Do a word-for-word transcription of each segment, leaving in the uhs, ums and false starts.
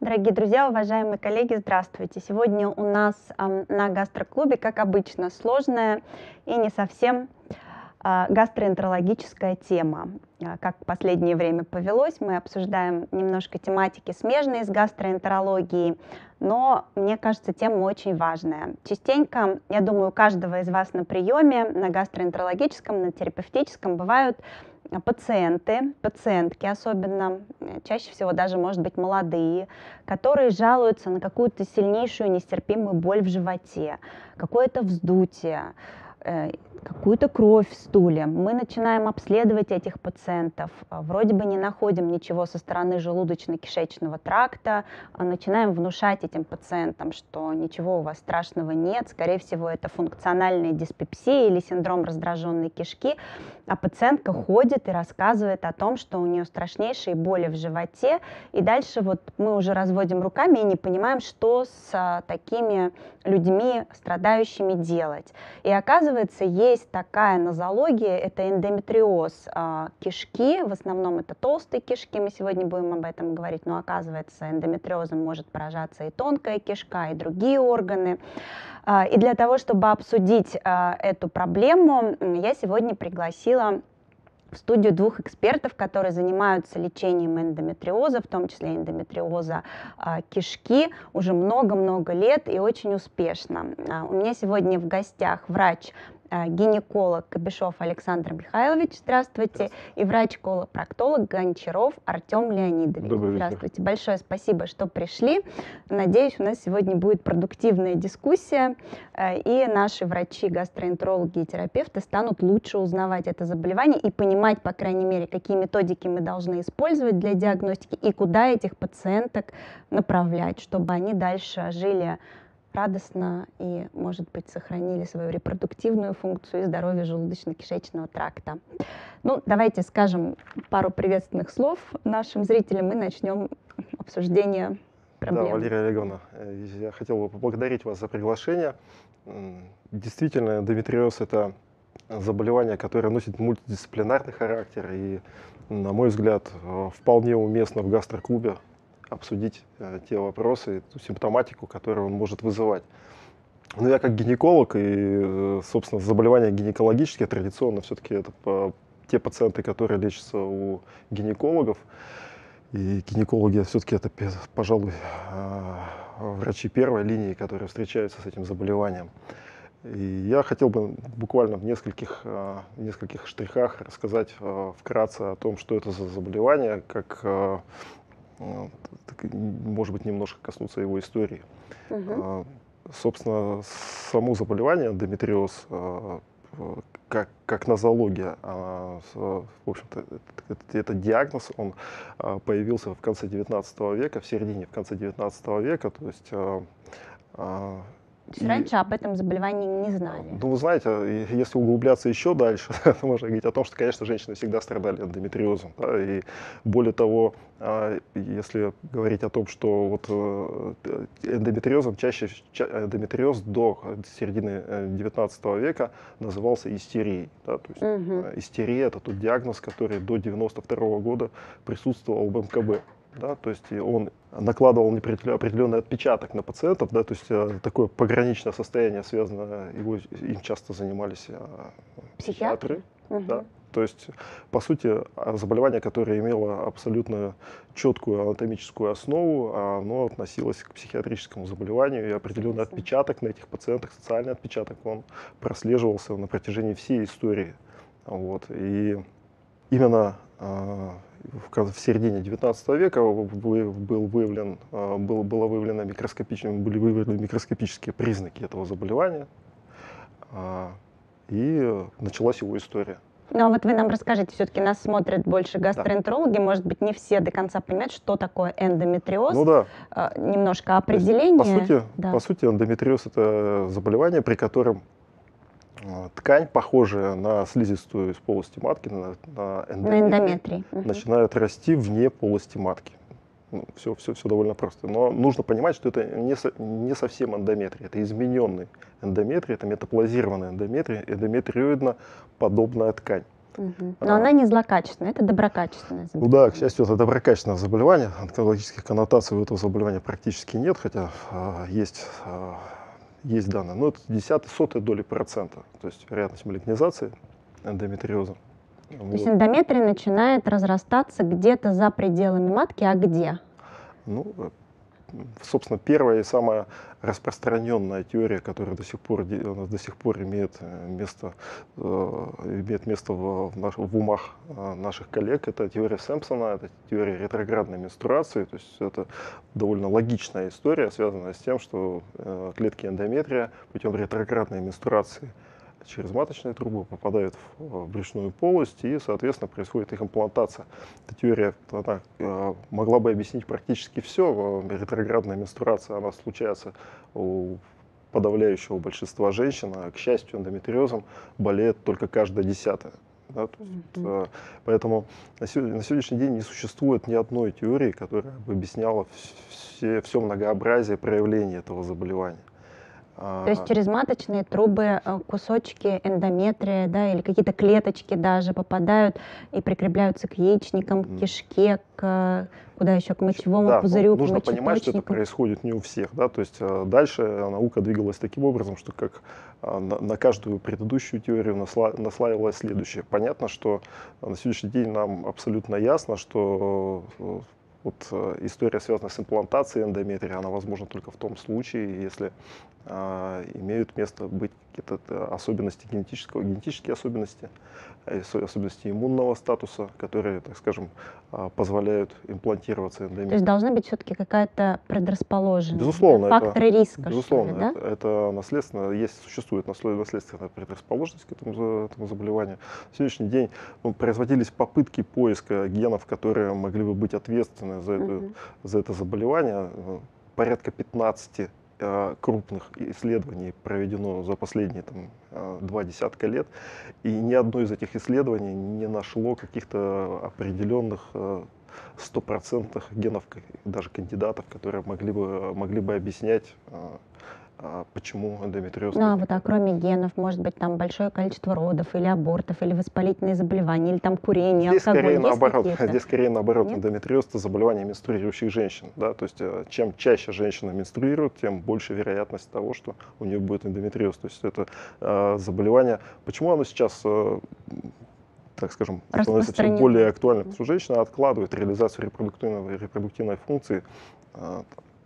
Дорогие друзья, уважаемые коллеги, здравствуйте! Сегодня у нас ам, на гастроклубе, как обычно, сложная и не совсем а, гастроэнтерологическая тема. А, Как в последнее время повелось, мы обсуждаем немножко тематики, смежные с гастроэнтерологией, но мне кажется, тема очень важная. Частенько, я думаю, у каждого из вас на приеме, на гастроэнтерологическом, на терапевтическом бывают пациенты, пациентки особенно, э, чаще всего даже, может быть, молодые, которые жалуются на какую-то сильнейшую нестерпимую боль в животе, какое-то вздутие, э, какую-то кровь в стуле. Мы начинаем обследовать этих пациентов, а, вроде бы не находим ничего со стороны желудочно-кишечного тракта, а начинаем внушать этим пациентам, что ничего у вас страшного нет, скорее всего, это функциональная диспепсия или синдром раздраженной кишки, а пациентка ходит и рассказывает о том, что у нее страшнейшие боли в животе, и дальше вот мы уже разводим руками и не понимаем, что с а, такими людьми, страдающими, делать. И оказывается, есть такая нозология, это эндометриоз а, кишки, в основном это толстые кишки, мы сегодня будем об этом говорить, но оказывается, эндометриозом может поражаться и тонкая кишка, и другие органы. А, И для того, чтобы обсудить а, эту проблему, м, я сегодня пригласила в студию двух экспертов, которые занимаются лечением эндометриоза, в том числе эндометриоза а, кишки, уже много-много лет и очень успешно. А, У меня сегодня в гостях врач, а, гинеколог Кобяшов Александр Михайлович, здравствуйте, и врач-колопроктолог Гончаров Артем Леонидович. Добрый вечер. Здравствуйте, большое спасибо, что пришли. Надеюсь, у нас сегодня будет продуктивная дискуссия, э, и наши врачи, гастроэнтерологи и терапевты станут лучше узнавать это заболевание и понимать, по крайней мере, какие методики мы должны использовать для диагностики и куда этих пациенток направлять, чтобы они дальше жили радостно и, может быть, сохранили свою репродуктивную функцию и здоровье желудочно-кишечного тракта. Ну, давайте скажем пару приветственных слов нашим зрителям и начнем обсуждение проблемы. Да, Валерия Олеговна, э, я хотел бы поблагодарить вас за приглашение. М, Действительно, эндометриоз– это заболевание, которое носит мультидисциплинарный характер, и, на мой взгляд, э, вполне уместно в гастроклубе обсудить э, те вопросы, ту симптоматику, которую он может вызывать. Ну, я как гинеколог, и, э, собственно, заболевания гинекологические традиционно все-таки это по- те пациенты, которые лечатся у гинекологов. И гинекологи все-таки это, пе- пожалуй, а, врачи первой линии, которые встречаются с этим заболеванием. И я хотел бы буквально в нескольких, а, в нескольких штрихах рассказать а, вкратце о том, что это за заболевание, как, а, а, так, может быть, немножко коснуться его истории. Мгм. А, Собственно, само заболевание эндометриоз, а, в- как, как нозология, а, с- в общем-то, это- это- этот диагноз, он а, появился в конце девятнадцатого века, в середине, в конце девятнадцатого века, то есть а, а, То есть и, раньше об этом заболевании не знали. ну, вы знаете, и если углубляться еще дальше, то можно говорить о том, что, конечно, женщины всегда страдали эндометриозом. Да, и более того, а, если говорить о том, что вот э, эндометриозом чаще, ча- эндометриоз до середины э, девятнадцатого века назывался истерией. Да, то есть Мгм. э, истерия– это тот диагноз, который до девяносто второго года присутствовал в эм ка бэ. Да, то есть и он накладывал непределё- определенный отпечаток на пациентов, да, то есть э, такое пограничное состояние связано, его, им часто занимались э, Психиатры? психиатры, Мгм. да. То есть, по сути, а, заболевание, которое имело абсолютно четкую анатомическую основу, оно относилось к психиатрическому заболеванию, и определенный Ясно. отпечаток на этих пациентах, социальный отпечаток, он прослеживался на протяжении всей истории. Вот. И именно а, в, кон- в середине девятнадцатого века вы- был выявлен, а, был, было выявлено микроскопичными, были выявлены микроскопические признаки этого заболевания, а, и началась его история. Ну, а вот вы нам расскажите, все-таки нас смотрят больше гастроэнтерологи, может быть, не все до конца понимают, что такое эндометриоз. Ну да, А, Немножко то есть, определение. по сути, Да. по сути, эндометриоз– это заболевание, при котором а, ткань, похожая на слизистую из полости матки, на, на На эндометрий, эндометрии. Мгм. начинает расти вне полости матки. Все, все, все довольно просто. Но нужно понимать, что это не, со- не совсем эндометрия, это измененный эндометрий, это метаплазированная эндометрия, эндометриоидно-подобная ткань. Мгм. Но она не злокачественная, это доброкачественное Ну да, к заболевание. счастью, это доброкачественное заболевание. Онкологических коннотаций у этого заболевания практически нет, хотя а, есть, а, есть данные. Но это десятые, сотые доли процента, то есть вероятность малигнизации эндометриоза. То есть Вот. эндометрий начинает разрастаться где-то за пределами матки, а где? Ну, э, м, собственно, первая и самая распространенная теория, которая до сих пор, де- она до сих пор имеет э, место, э, имеет место в, в наш- в умах э, наших коллег, это теория Сэмпсона, это теория ретроградной менструации. То есть это довольно логичная история, связанная с тем, что э, клетки эндометрия путем ретроградной менструации через маточные трубы попадают в, в брюшную полость, и, соответственно, происходит их имплантация. Эта теория она, э, могла бы объяснить практически все. Ретроградная менструация, она случается у подавляющего большинства женщин, а, к счастью, эндометриозом болеет только каждая десятая. Да, то есть, Мгм. э, поэтому на, сё- на сегодняшний день не существует ни одной теории, которая бы объясняла все, все многообразие проявлений этого заболевания. То есть А, через маточные трубы э, кусочки эндометрия, да, или какие-то клеточки даже попадают и прикрепляются к яичникам, к м, кишке, к, куда еще, к мочевому Да, но пузырю, к нужно понимать, что это мочеточнику. происходит не у всех, да, то есть э, дальше наука двигалась таким образом, что как а, на, на каждую предыдущую теорию насла- наслаивалось следующее. Понятно, что а, на сегодняшний день нам абсолютно ясно, что э, вот э, история, связанная с имплантацией эндометрия, она возможна только в том случае, если а, имеют место быть какие-то особенности генетического, генетические особенности, э, осо- особенности иммунного статуса, которые, так скажем, а, позволяют имплантироваться То есть эндометрий. должна быть все-таки какая-то предрасположенность, да, Безусловно, это, факторы риска, что ли, безусловно, да? это, это наследственно, есть, существует наслед- наследственная предрасположенность к этому, за- этому заболеванию. В сегодняшний день ну, производились попытки поиска генов, которые могли бы быть ответственны за это, Мгм. за это заболевание. Э, Порядка пятнадцати э, крупных исследований проведено за последние там, э, два десятка лет, и ни одно из этих исследований не нашло каких-то определенных э, стопроцентных генов, к- даже кандидатов, которые могли бы, могли бы объяснять, а, а, почему эндометриоз Ну, а вот, а возникает. кроме генов, может быть, там большое количество родов или абортов, или воспалительные заболевания, или там курение, Здесь скорее алкоголь. Есть наоборот, какие-то? здесь скорее наоборот, Нет? эндометриоз это заболевание менструирующих женщин. Да? То есть э, чем чаще женщина менструирует, тем больше вероятность того, что у нее будет эндометриоз. То есть это э, заболевание. Почему оно сейчас э, так скажем, становится все более Распространено. актуальным? Мгм. Потому что женщина откладывает реализацию репродуктивной, репродуктивной функции э,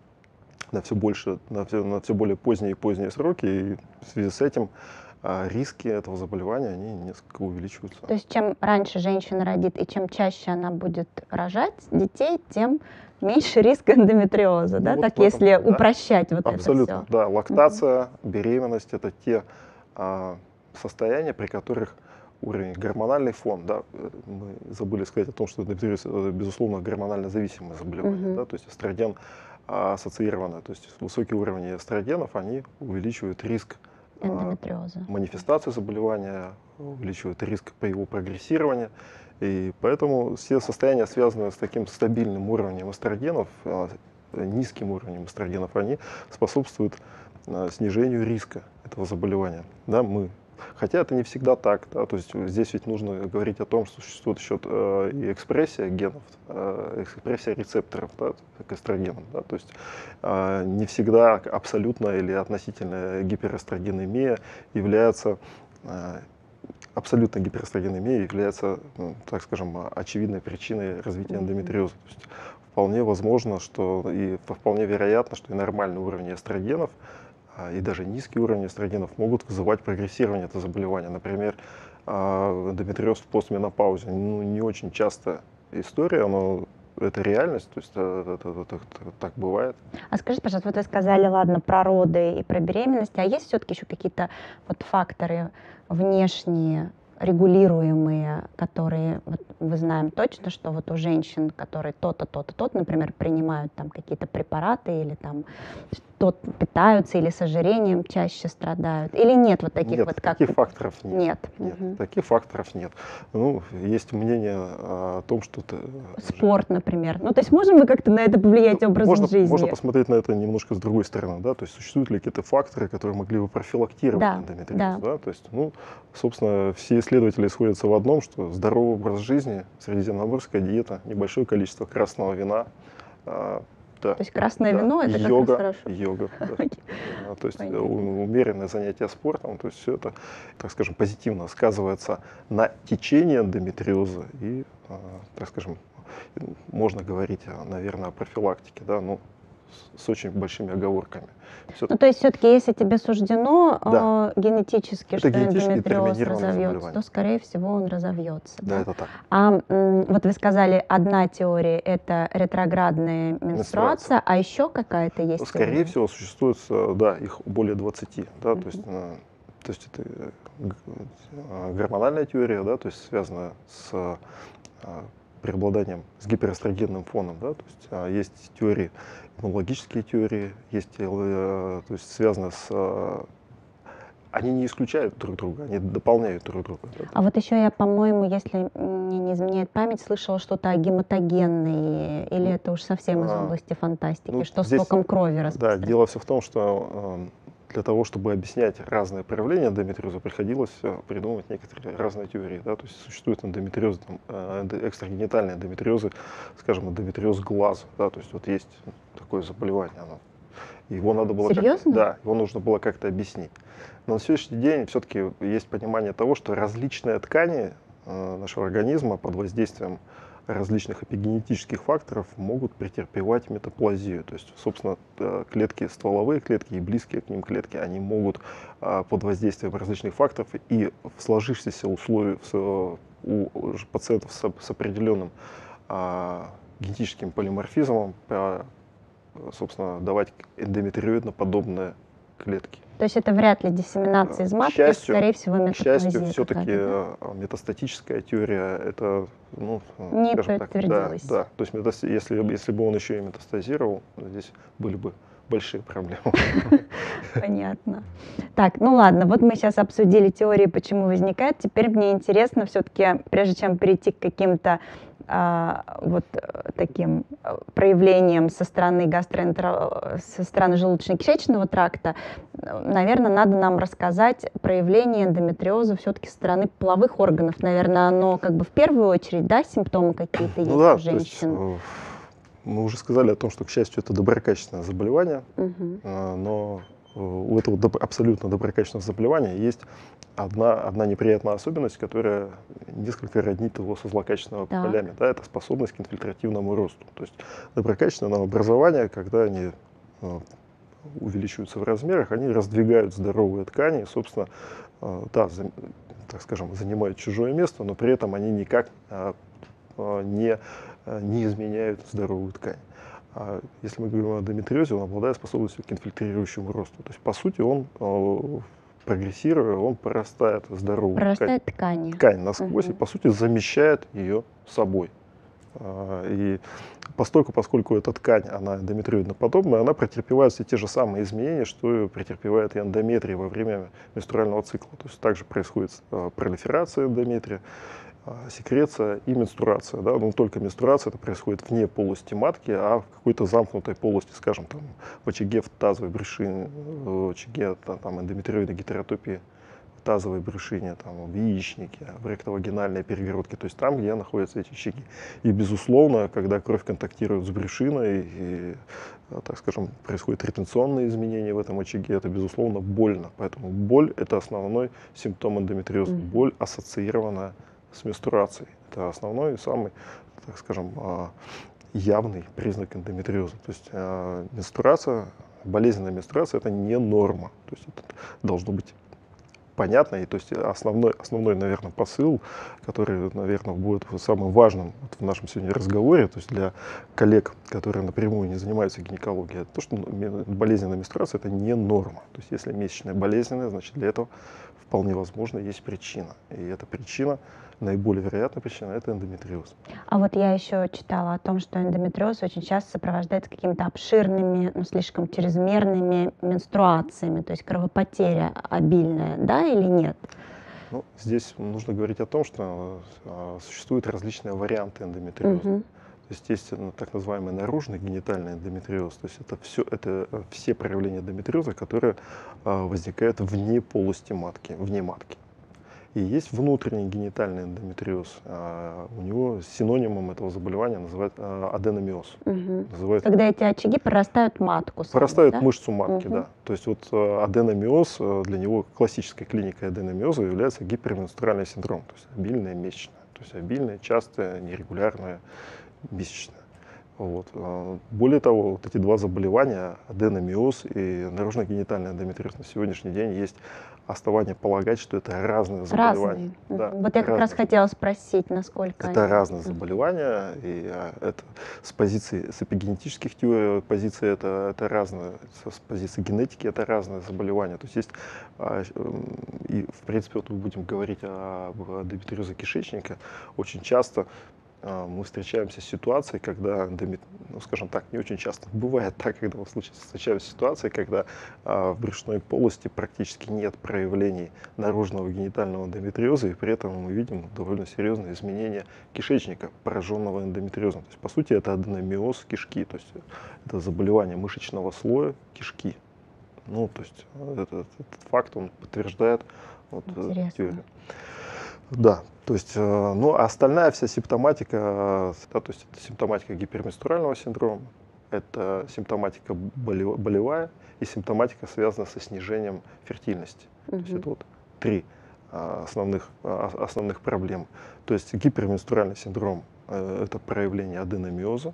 на все больше, на все, на все более поздние и поздние сроки, и в связи с этим а, риски этого заболевания, они несколько увеличиваются. То есть чем раньше женщина родит и чем чаще она будет рожать детей, тем меньше риск эндометриоза, Ну да, вот так в этом, если да, упрощать вот это абсолютно, все. да, лактация, беременность — это те а, состояния, при которых уровень гормональный фон, да, э, мы забыли сказать о том, что эндометриоз — это, безусловно, гормонально зависимое заболевание, да, то есть эстроген а, ассоциированное, то есть высокие уровни эстрогенов, они увеличивают риск а, Эндометриоза. манифестации заболевания, увеличивают риск по его прогрессированию. И поэтому все состояния, связанные с таким стабильным уровнем эстрогенов, а, низким уровнем эстрогенов, они способствуют а, снижению риска этого заболевания. Да, мы Хотя это не всегда так, да, то есть здесь ведь нужно говорить о том, что существует еще э, и экспрессия генов, э, экспрессия рецепторов, да, к эстрогенам, да, то есть э, не всегда абсолютно или относительно гиперэстрогенемия является э, абсолютно гиперэстрогенемия является, ну, так скажем, очевидной причиной развития Мгм. эндометриоза. То есть вполне возможно, что и вполне вероятно, что и нормальный уровень эстрогенов а, и даже низкие уровни эстрогенов могут вызывать прогрессирование этого заболевания. Например, а, эндометриоз в постменопаузе. Ну, не очень часто история, но это реальность, то есть это, это- это- это так бывает. А скажите, пожалуйста, вот вы сказали, ладно, про роды и про беременность, а есть все-таки еще какие-то вот факторы внешние, регулируемые, которые вот мы знаем точно, что вот у женщин, которые то-то, то-то, то-то, например, принимают там какие-то препараты или там тот питаются или с ожирением чаще страдают? Или нет вот таких Нет, вот как... таких факторов нет. Нет. Нет, Мгм. таких факторов нет. Ну, есть мнение о том, что это Спорт, например. Ну, то есть можем мы как-то на это повлиять образом можно, жизни? можно посмотреть на это немножко с другой стороны, да, то есть существуют ли какие-то факторы, которые могли бы профилактировать Да, эндометриоз, да. да, то есть, ну, собственно, все исследователи сходятся в одном, что здоровый образ жизни, средиземноморская диета, небольшое количество красного вина, а, да, То есть красное да, вино — это как раз йога, хорошо. йога, да. Окей. А, то есть э, Понятно. у- умеренное занятие спортом, то есть все это, так скажем, позитивно сказывается на течении эндометриоза и, а, так скажем, можно говорить, а, наверное, о профилактике, да, ну, с, с очень большими оговорками. Ну, Всё-таки то есть все-таки, если тебе суждено Да. э, генетически, Это что генетически эндометриоз детерминированное разовьется, заболевание. то, скорее всего, он разовьется, Да, да? это так. А м, вот вы сказали, одна теория — это ретроградная менструация, Менструация. а еще какая-то есть Скорее теория? всего, существует, э, да, их более двадцати, да, то есть, Мгм. э, то есть это э, г- э, гормональная теория, да, то есть связанная с э, преобладанием, с гиперэстрогенным фоном, да, то есть а, есть теории, иммунологические теории, есть, э, то есть связанные с, э, они не исключают друг друга, они дополняют друг друга. Да. А вот еще я, по-моему, если мне не изменяет память, слышала что-то о гематогенной, или Ну, это уж совсем из а, области фантастики, ну, что здесь, соком крови да, распространяется. дело все в том, что э, для того, чтобы объяснять разные проявления эндометриоза, приходилось э, придумывать некоторые разные теории. Да? То есть существует эндометриоз, там, э, эндо- экстрагенитальные эндометриозы, скажем, эндометриоз глаза. Да? То есть вот есть такое заболевание. Оно. Его надо было как-то, Серьезно? да, его нужно было как-то объяснить. Но на сегодняшний день все-таки есть понимание того, что различные ткани э, нашего организма под воздействием различных эпигенетических факторов могут претерпевать метаплазию. То есть, собственно, э, клетки, стволовые клетки и близкие к ним клетки, они могут а, под воздействием различных факторов и в сложившихся условиях с, э, у уже пациентов с, оп- с определенным а, генетическим полиморфизмом, а, собственно, давать эндометриоидно-подобные клетки. То есть это вряд ли диссеминация из К матки, это, счастью, скорее всего, к счастью, метаплазия все-таки какая-то, метастатическая теория, это, ну, да? Не скажем так, да, подтвердилась. да. То есть метас- если, если бы он еще и метастазировал, здесь были бы большие проблемы. Понятно. Так, ну ладно, вот мы сейчас обсудили теории, почему возникает. Теперь мне интересно все-таки, прежде чем перейти к каким-то а, вот э, таким э, проявлениям со стороны гастроэнтеро... со стороны желудочно-кишечного тракта, наверное, надо нам рассказать проявление эндометриоза все-таки со стороны половых органов. Наверное, оно как бы в первую очередь, да, симптомы какие-то есть Ну да, у то есть женщин. э, мы уже сказали о том, что, к счастью, это доброкачественное заболевание, Мгм. э, но э, у этого доб- абсолютно доброкачественного заболевания есть одна, одна неприятная особенность, которая несколько роднит его со злокачественными Так. полями. Да, это способность к инфильтративному росту. То есть доброкачественное образование, когда они э, увеличиваются в размерах, они раздвигают здоровые ткани, и, собственно, э, да, за- так скажем, занимают чужое место, но при этом они никак э, э, не, э, не изменяют здоровую ткань. А если мы говорим о эндометриозе, он обладает способностью к инфильтрирующему росту. То есть, по сути, он, э, прогрессируя, он прорастает здоровую ткань, Прорастает ткани. ткань насквозь и, Мгм. по сути, замещает ее собой. А, И постольку, поскольку эта ткань, она эндометриоидно-подобная, она претерпевает все те же самые изменения, что и претерпевает и эндометрия во время менструального цикла. То есть также происходит э, пролиферация эндометрия, э, секреция и менструация. Да? Но только менструация это происходит вне полости матки, а в какой-то замкнутой полости, скажем, там, в очаге в тазовой брюшине, в очаге там, там, эндометриоидной гетеротопии в тазовой брюшине, там, в яичнике, в ректовагинальной перегородке, то есть там, где находятся эти очаги. И, безусловно, когда кровь контактирует с брюшиной, и, так скажем, происходят ретенционные изменения в этом очаге, это, безусловно, больно. Поэтому боль – это основной симптом эндометриоза. Мгм. Боль, ассоциированная с менструацией. Это основной и самый, так скажем, а, явный признак эндометриоза. То есть а, менструация, болезненная менструация – это не норма. То есть это должно быть понятно. И то есть основной, основной, наверное, посыл, который, наверное, будет самым важным вот в нашем сегодня разговоре, то есть для коллег, которые напрямую не занимаются гинекологией, это то, что болезненная менструация – это не норма. То есть если месячная болезненная, значит для этого вполне возможно есть причина. И эта причина наиболее вероятная причина – это эндометриоз. А вот я еще читала о том, что эндометриоз очень часто сопровождается какими-то обширными, ну, слишком чрезмерными менструациями, то есть кровопотеря обильная, да или нет? Ну, здесь нужно говорить о том, что э, существуют различные варианты эндометриоза. Мгм. То есть есть ну, так называемый наружный генитальный эндометриоз, то есть это все, это э, все проявления эндометриоза, которые э, возникают вне полости матки, вне матки. И есть внутренний генитальный эндометриоз. А, у него синонимом этого заболевания называют а, аденомиоз. Мгм. Называют, Когда эти очаги прорастают матку саму, прорастают да? мышцу матки, Мгм. да. То есть вот а, аденомиоз, а, для него классической клиникой аденомиоза является гиперменструальный синдром, то есть обильная месячная. То есть обильная, частая, нерегулярная месячная. Вот. а, Более того, вот эти два заболевания, аденомиоз и наружно-генитальный эндометриоз, на сегодняшний день есть основания полагать, что это разные заболевания. Разные. Да, Мгм. Вот я как раз разные. хотела спросить, насколько Это они. разные Мгм. заболевания, и а, это с позиции, с эпигенетических теорий, позиции это, это разное, с с позиции генетики это разные заболевания. То есть есть, а, щ- м, и в принципе, вот мы будем говорить об эндометриозе кишечника, очень часто а, мы встречаемся с ситуацией, когда, эндомет- ну, скажем так, не очень часто бывает так, когда мы случае встречаемся с ситуацией, когда а, в брюшной полости практически нет проявлений наружного генитального эндометриоза, и при этом мы видим довольно серьезные изменения кишечника, пораженного эндометриозом. То есть, по сути, это аденомиоз кишки, то есть это заболевание мышечного слоя кишки. Ну, то есть э, этот, этот факт, он подтверждает вот, э, теорию. Интересно. Да, то есть, э, ну, а остальная вся симптоматика, э, да, то есть это симптоматика гиперменструального синдрома, это симптоматика болево- болевая и симптоматика, связанная со снижением фертильности. То есть Мгм. это вот три а, основных, а, основных проблем. То есть гиперменструальный синдром э, это проявление аденомиоза.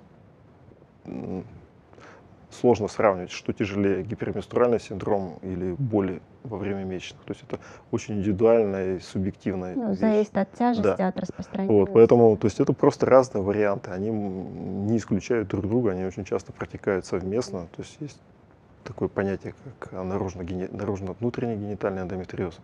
М, Сложно сравнивать, что тяжелее, гиперменструальный синдром или боли во время месячных. То есть это очень индивидуальная и субъективная Ну, вещь. зависит от тяжести, Да. от Вот, распространенности. поэтому, то есть это просто разные варианты, они м, не исключают друг друга, они очень часто протекают совместно. То есть есть такое понятие, как наружно-гени- наружно-внутренний генитальный эндометриоз.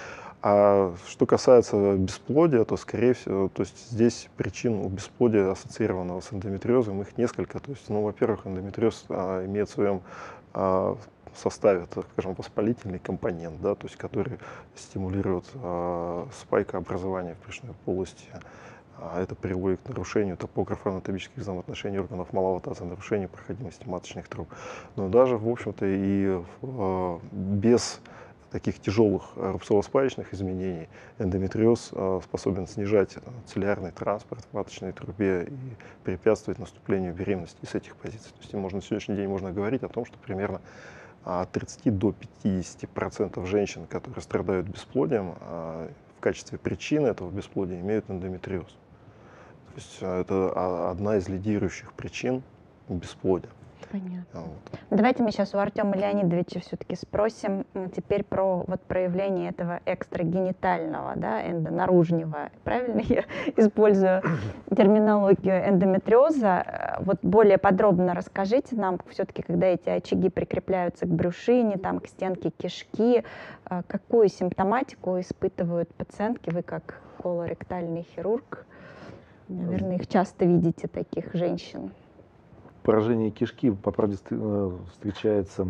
А что касается бесплодия, то, скорее всего, то есть здесь причин у бесплодия, ассоциированного с эндометриозом, их несколько. То есть, ну, во-первых, эндометриоз а, имеет в своем а, составе, так скажем, воспалительный компонент, да, то есть, который стимулирует а, спайкообразование в брюшной полости. А это приводит к нарушению топографо-анатомических взаимоотношений органов малого таза, нарушению проходимости маточных труб. Но даже, в общем-то, и э, без таких тяжелых э, рубцово-спаечных изменений эндометриоз э, способен снижать э, целлярный транспорт в маточной трубе и препятствовать наступлению беременности с этих позиций. То есть можно, на сегодняшний день можно говорить о том, что примерно от тридцати до пятидесяти процентов женщин, которые страдают бесплодием, э, в качестве причины этого бесплодия имеют эндометриоз. То есть э, это а, одна из лидирующих причин бесплодия. Понятно. Вот. Давайте мы сейчас у Артема Леонидовича все-таки спросим м, теперь про вот проявление этого экстрагенитального, да, эндонаружнего. Правильно я использую терминологию эндометриоза? Э, Вот более подробно расскажите нам, все-таки, когда эти очаги прикрепляются к брюшине, там, к стенке кишки, э, какую симптоматику испытывают пациентки? Вы как колоректальный хирург, наверное, их часто видите, таких женщин. Поражение кишки, по правде, ст- э, встречается,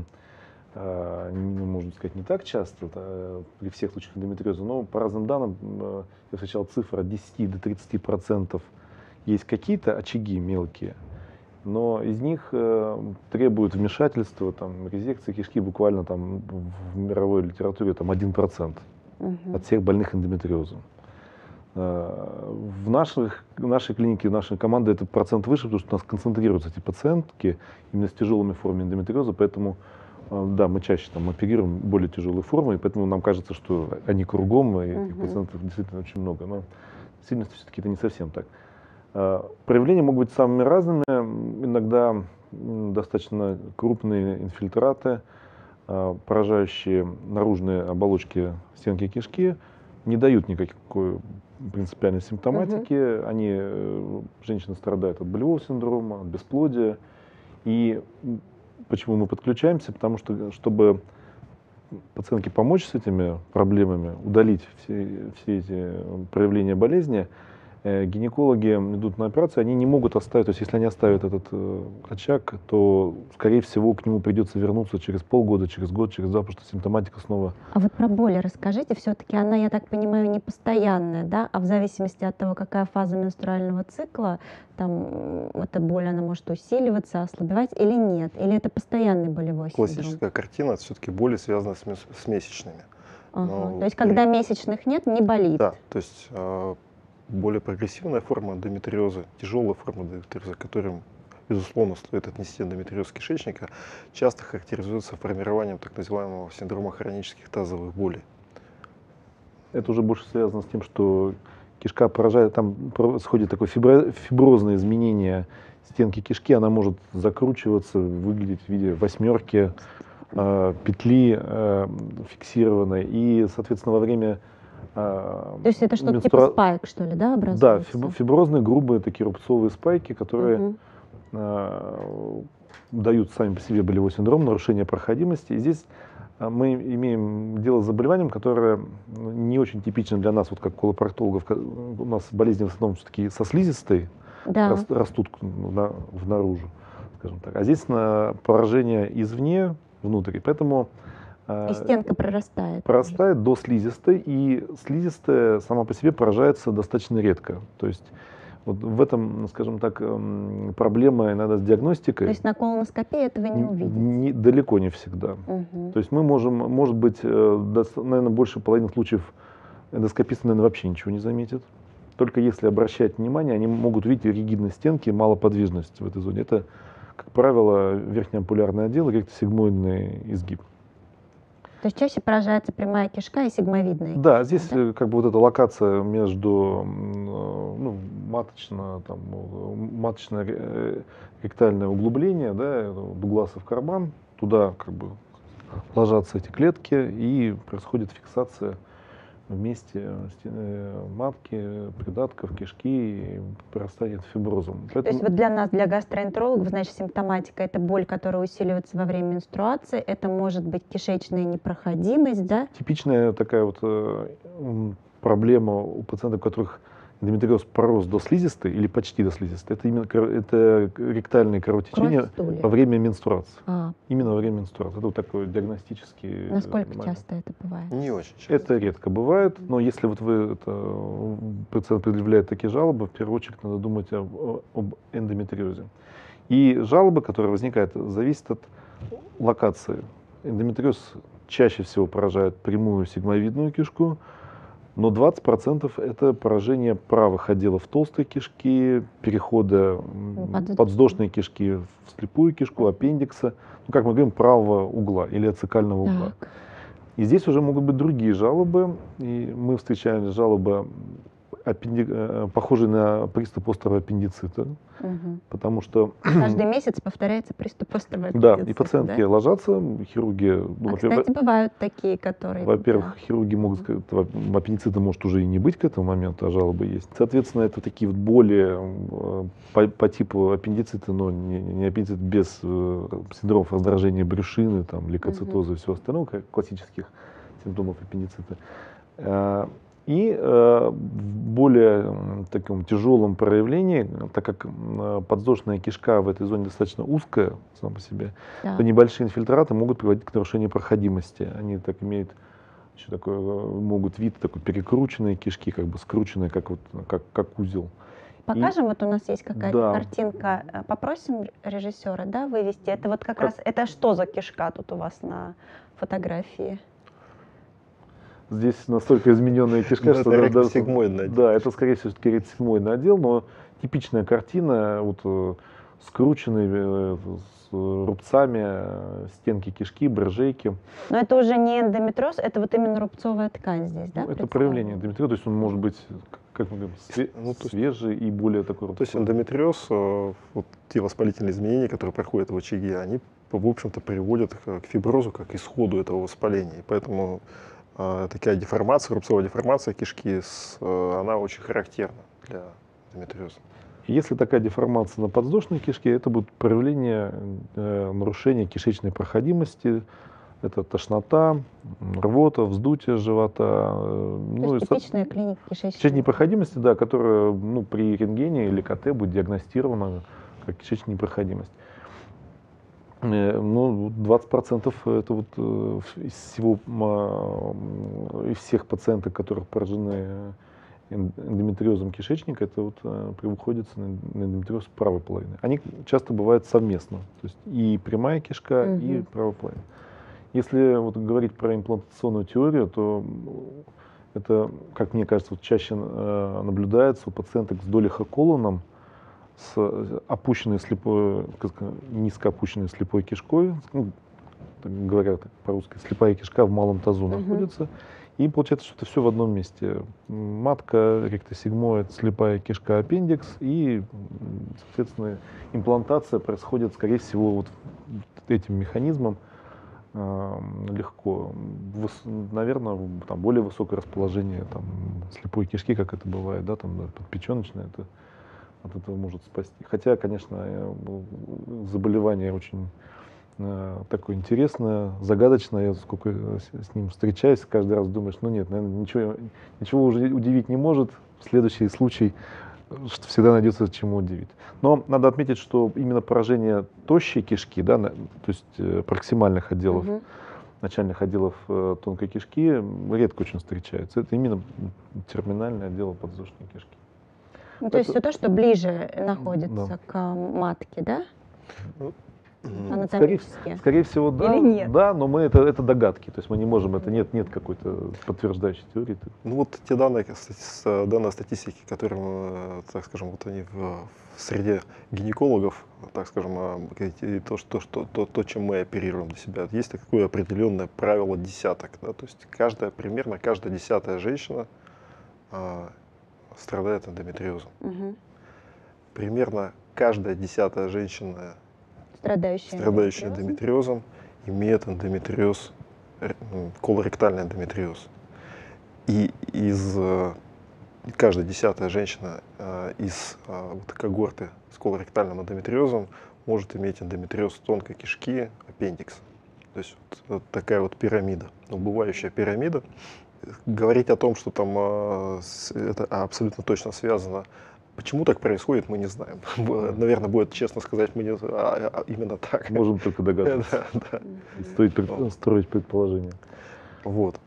э, ну, можно сказать, не так часто э, при всех случаях эндометриоза, но по разным данным э, я встречал цифры от десяти до тридцати процентов есть какие-то очаги мелкие, но из них э, требуют вмешательства, там, резекции кишки буквально там, в мировой литературе там, один процент Мгм. от всех больных эндометриозом. В наших, в нашей клинике, в нашей команде этот процент выше, потому что у нас концентрируются эти пациентки именно с тяжелыми формами эндометриоза, поэтому э, да, мы чаще там оперируем более тяжелые формы, и поэтому нам кажется, что они кругом, и этих Мгм. пациентов действительно очень много, но в действительности все-таки это не совсем так. Э, Проявления могут быть самыми разными, иногда м, достаточно крупные инфильтраты, э, поражающие наружные оболочки стенки кишки, не дают никакой принципиальной симптоматики. Mm-hmm. Они, э, женщины страдают от болевого синдрома, от бесплодия. И почему мы подключаемся? Потому что, чтобы пациентке помочь с этими проблемами, удалить все, все эти проявления болезни, гинекологи идут на операцию, они не могут оставить, то есть если они оставят этот э, очаг, то, скорее всего, к нему придется вернуться через полгода, через год, через два, потому что симптоматика снова... А вот про боль расскажите, все-таки она, я так понимаю, не постоянная, да? А в зависимости от того, какая фаза менструального цикла, там эта боль, она может усиливаться, ослабевать или нет? Или это постоянный болевой синдром? Классическая картина, это все-таки боли, связанные с, мес- с месячными. Ага. Но То есть, при- когда месячных нет, не болит? Да, то есть э, более прогрессивная форма эндометриоза, тяжелая форма эндометриоза, к которым, безусловно, стоит отнести эндометриоз кишечника, часто характеризуется формированием так называемого синдрома хронических тазовых болей. Это уже больше связано с тем, что кишка поражает, там происходит такое фибро, фиброзное изменение стенки кишки, она может закручиваться, выглядеть в виде восьмерки, э, петли э, фиксированной, и, соответственно, во время То есть это что-то менструа- типа спайк, что ли, да, Да, образуется? фиб- фиброзные, грубые такие рубцовые спайки, которые Мгм. э, дают сами по себе болевой синдром, нарушение проходимости. И здесь э, мы имеем дело с заболеванием, которое ну, не очень типично для нас, вот как колопроктологов. Ко- У нас болезни в основном такие со слизистой Да. рас- растут на- внаружи, скажем так. А здесь на поражение извне, внутрь. Поэтому э, И стенка прорастает. прорастает до слизистой, и слизистая сама по себе поражается достаточно редко. То есть вот в этом, скажем так, эм, проблема иногда с диагностикой. То есть на колоноскопии этого не Н- увидите? не- далеко не всегда. Мгм. То есть мы можем, может быть, наверное, больше половины случаев эндоскописты, наверное, вообще ничего не заметят. Только если обращать внимание, они могут увидеть ригидность стенки и малоподвижность в этой зоне. Это, как правило, верхнеампулярный отдел и ректосигмоидный изгиб. То есть чаще поражается прямая кишка и сигмовидная Да, кишка, здесь да? э, как бы вот эта локация между м, э, ну, маточно, там, э, маточное э, ректальное углубление, да, дугласов карман, туда как бы ложатся эти клетки и происходит фиксация вместе стены матки, придатков, кишки и прорастает фиброзом. То есть Поэтому вот для нас, для гастроэнтерологов, значит, симптоматика — это боль, которая усиливается во время менструации, это может быть кишечная непроходимость, да? типичная такая вот э, м, проблема у пациентов, у которых эндометриоз пророс до слизистой или почти до слизистой, это именно кро- это ректальные кровотечения Кровь в стуле. во время менструации. А, Именно во время менструации. Это вот такой диагностический. насколько момент. часто это бывает? Не очень часто. Это редко бывает, но если вот вы это, пациент предъявляет такие жалобы, в первую очередь надо думать об, об эндометриозе. И жалобы, которые возникают, зависят от локации. Эндометриоз чаще всего поражает прямую сигмовидную кишку, но двадцать процентов это поражение правых отделов толстой кишки, перехода м, Подвздошной. подвздошной кишки в слепую кишку, аппендикса, ну, как мы говорим, правого угла или ацикального угла. Так. И здесь уже могут быть другие жалобы, и мы встречали жалобы, аппенди- э, похожие на приступ острого аппендицита, Мгм. потому что Каждый месяц повторяется приступ острого да, аппендицита, и пациентки да? ложатся, хирурги, ну, А, во-первых, кстати, бывают такие, которые... во-первых, хирурги могут сказать, во- аппендицита может уже и не быть к этому моменту, а жалобы есть. Соответственно, это такие вот боли э, по, по типу аппендицита, но не, не аппендицит без э, синдромов раздражения брюшины, там, лейкоцитоза и всего остального, как классических симптомов аппендицита. Э, И э, в более м, таком тяжелом проявлении, так как м, подвздошная кишка в этой зоне достаточно узкая сама по себе, Да. то небольшие инфильтраты могут приводить к нарушению проходимости. Они так имеют еще такой, э, могут вид такой перекрученной кишки, как бы скрученной, как, вот, как, как узел. Покажем, вот у нас есть какая-то Да. картинка. Э, Попросим режиссера, да, вывести. Это вот как, Как- раз, это что за кишка тут у вас на фотографии? Здесь настолько измененная кишка, Ну, что... это да- да- ректосигмоидный отдел. Да, это, скорее всего, все-таки ректосигмоидный отдел, но типичная картина, вот э, скрученные э, с рубцами э, стенки кишки, брыжейки. Но это уже не эндометриоз, это вот именно рубцовая ткань здесь, да? Ну, это представлена? проявление эндометриоза, то есть он может быть, как мы говорим, све- Ну, то есть- свежий и более такой То есть рубцовый. эндометриоз, э, вот те воспалительные изменения, которые проходят в очаге, они, в общем-то, приводят к к фиброзу, как к исходу этого воспаления. И поэтому э, такая деформация, рубцовая деформация кишки, с, э, она очень характерна для эндометриоза. Если такая деформация на подвздошной кишке, это будет проявление э, нарушения кишечной проходимости, Это тошнота, рвота, вздутие живота. То Ну, есть и со- типичная клиника Кишечная кишечника. непроходимость, да, которая ну, при рентгене или КТ будет диагностирована как кишечная непроходимость. Э, Ну, двадцать процентов это вот э, из всего, м, из всех пациентов, которые поражены эн- эндометриозом кишечника, это вот э, приходится на на эндометриоз правой половины. Они часто бывают совместно, то есть и прямая кишка, и Мгм. правая половина. Если вот говорить про имплантационную теорию, то м, это, как мне кажется, вот чаще э, наблюдается у пациенток с долихоколоном, с э, опущенной слепой, как сказать, низко опущенной слепой кишкой, ну, так говорят по-русски, слепая кишка в малом тазу Мгм. находится, и получается, что это все в одном месте. М, Матка, ректосигмоид, слепая кишка, аппендикс, и, м, соответственно, имплантация происходит, скорее всего, вот этим механизмом ам, легко. Наверное, там более высокое расположение там, слепой кишки, как это бывает, да, там да, подпеченочное, это от этого может спасти. Хотя, конечно, э, м, заболевание очень э, такое интересное, загадочное. Я сколько с, с ним встречаюсь, каждый раз думаешь, ну нет, наверное, ничего, ничего уже удивить не может. В следующий случай, э, что всегда найдется чему удивить. Но надо отметить, что именно поражение тощей кишки, да, на- то есть э, проксимальных отделов, Мгм. начальных отделов э, тонкой кишки м, редко очень встречается. Это именно м, терминальное отдело подвздошной кишки. Ну, то есть Это- все то, что ближе Да. находится к матке, да? Ну, м, Скорее, Анатомически. скорее всего, да, Или нет? да, но мы это, это догадки, то есть мы не можем, это нет, нет какой-то подтверждающей теории. Ну вот те данные, кстати, с- э, данные статистики, которые, мы, э, так скажем, вот они в, в среде гинекологов, так скажем, а, и то, что, что, то, то, чем мы оперируем для себя, есть такое определенное правило десяток. Да, то есть каждая, примерно каждая десятая женщина а, страдает эндометриозом. Мгм. Примерно каждая десятая женщина, Страдающая страдающая эндометриозом. эндометриозом, имеет эндометриоз, э, м, колоректальный эндометриоз. И из э, каждая десятая женщина э, из э, вот когорты с колоректальным эндометриозом может иметь эндометриоз тонкой кишки, аппендикс. То есть вот, вот такая вот пирамида, убывающая пирамида. Говорить о том, что там э, с- это абсолютно точно связано, почему так происходит, мы не знаем. Наверное, будет честно сказать, мы не а, а, именно так. Можем только догадываться. Да, да. И стоит пред- строить предположения. Вот.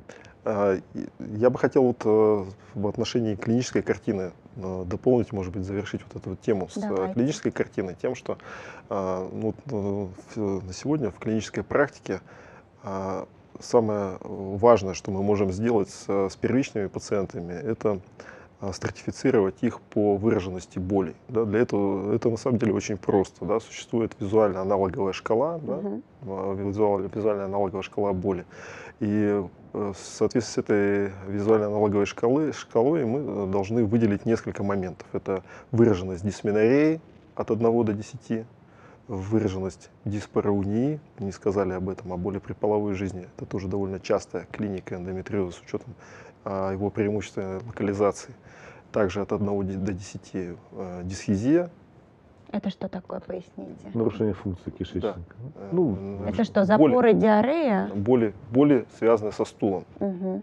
А, и Я бы хотел вот э, в отношении клинической картины э, дополнить, может быть, завершить вот эту вот тему с э, Давайте. клинической картиной тем, что а, ну, вот, э, в- на сегодня в клинической практике а, самое важное, что мы можем сделать с, с первичными пациентами, это а, стратифицировать их по выраженности боли. Да, для этого это на самом деле очень просто. Да, существует визуальная аналоговая шкала, да, Мгм. а, визуаль- визуальная аналоговая шкала боли. И э, в соответствии с этой визуальной аналоговой шкалы, шкалой мы э, должны выделить несколько моментов. Это выраженность дисменореи от одного до десяти, выраженность диспароунии, не сказали об этом, о боли при половой жизни. Это тоже довольно частая клиника эндометриоза с учетом а, его преимущественной локализации. Также от одного де- до десяти э, дисхизия. Это что такое, поясните? Нарушение функции кишечника. Э, Ну, э, Это что, боли- запоры, диарея? Боли, боли, связанные со стулом. Мгм.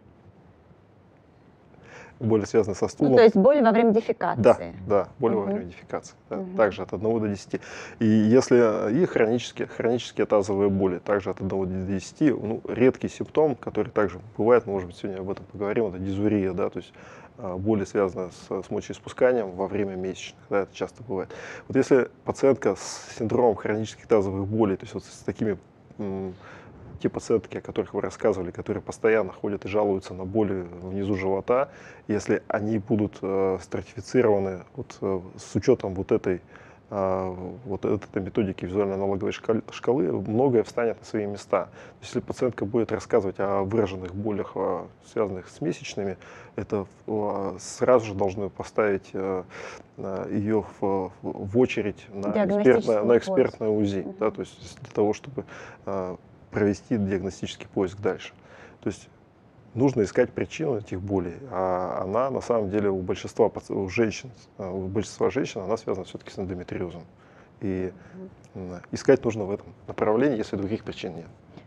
Боли, связанные со Ну, стулом. то есть боль во время Да, дефекации. да, боли во Мгм. время дефекации. Да, Мгм. также от одного до десяти. И если и хронические, хронические тазовые боли, также от одного до десяти. Ну, редкий симптом, который также бывает, мы, может быть, сегодня об этом поговорим, это дизурия, да, то есть а, боли, связанные с, с мочеиспусканием во время месячных, да, это часто бывает. Вот если пациентка с синдромом хронических тазовых болей, то есть вот с такими м, те пациентки, о которых вы рассказывали, которые постоянно ходят и жалуются на боли внизу живота, если они будут э, стратифицированы вот, э, с учетом вот этой, э, вот этой методики визуально-аналоговой шкал- шкалы, многое встанет на свои места. Если пациентка будет рассказывать о выраженных болях, э, связанных с месячными, это э, сразу же должны поставить э, э, ее в, в очередь на экспертное, Диагностического на экспертное УЗИ, Мгм. да, то есть для того, чтобы э, провести диагностический поиск дальше. То есть нужно искать причину этих болей, а она на самом деле у большинства паци- у женщин, а, у большинства женщин она связана все-таки с эндометриозом. И м, искать нужно в этом направлении, если других причин нет.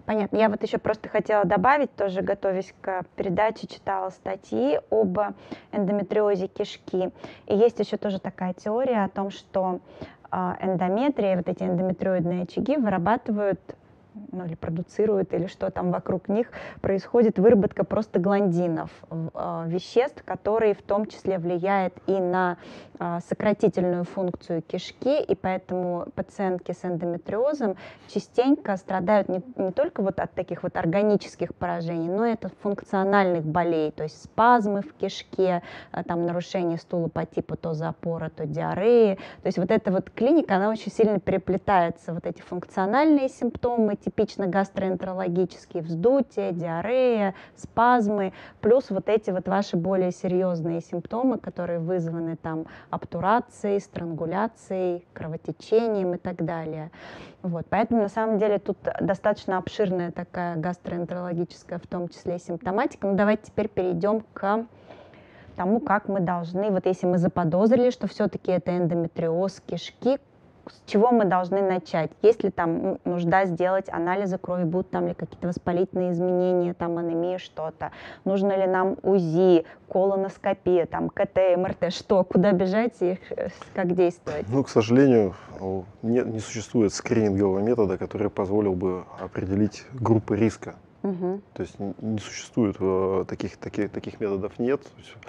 Понятно. Я вот еще просто хотела добавить, тоже готовясь к передаче, читала статьи об эндометриозе кишки. И есть еще тоже такая теория о том, что эндометрия, вот эти эндометриоидные очаги вырабатывают, ну, или продуцируют, или что там вокруг них происходит, выработка простагландинов, э, веществ, которые в том числе влияют и на э, сократительную функцию кишки, и поэтому пациентки с эндометриозом частенько страдают не, не только вот от таких вот органических поражений, но и от функциональных болей, то есть спазмы в кишке, э, там нарушение стула по типу то запора, то диареи. То есть вот эта вот клиника, она очень сильно переплетается, вот эти функциональные симптомы, типично гастроэнтерологические, вздутие, диарея, спазмы, плюс вот эти вот ваши более серьезные симптомы, которые вызваны там обтурацией, странгуляцией, кровотечением и так далее. Вот, поэтому на самом деле тут достаточно обширная такая гастроэнтерологическая, в том числе и симптоматика. Ну давайте теперь перейдем к тому, как мы должны, вот если мы заподозрили, что все-таки это эндометриоз кишки, с чего мы должны начать? Есть ли там нужда сделать анализы крови, будут там ли какие-то воспалительные изменения, там анемия, что-то? Нужно ли нам УЗИ, колоноскопия, там КТ, МРТ, что? Куда бежать и как действовать? Ну, к сожалению, не, не существует скринингового метода, который позволил бы определить группы риска. Угу. То есть не, не существует э, таких, таких, таких методов нет.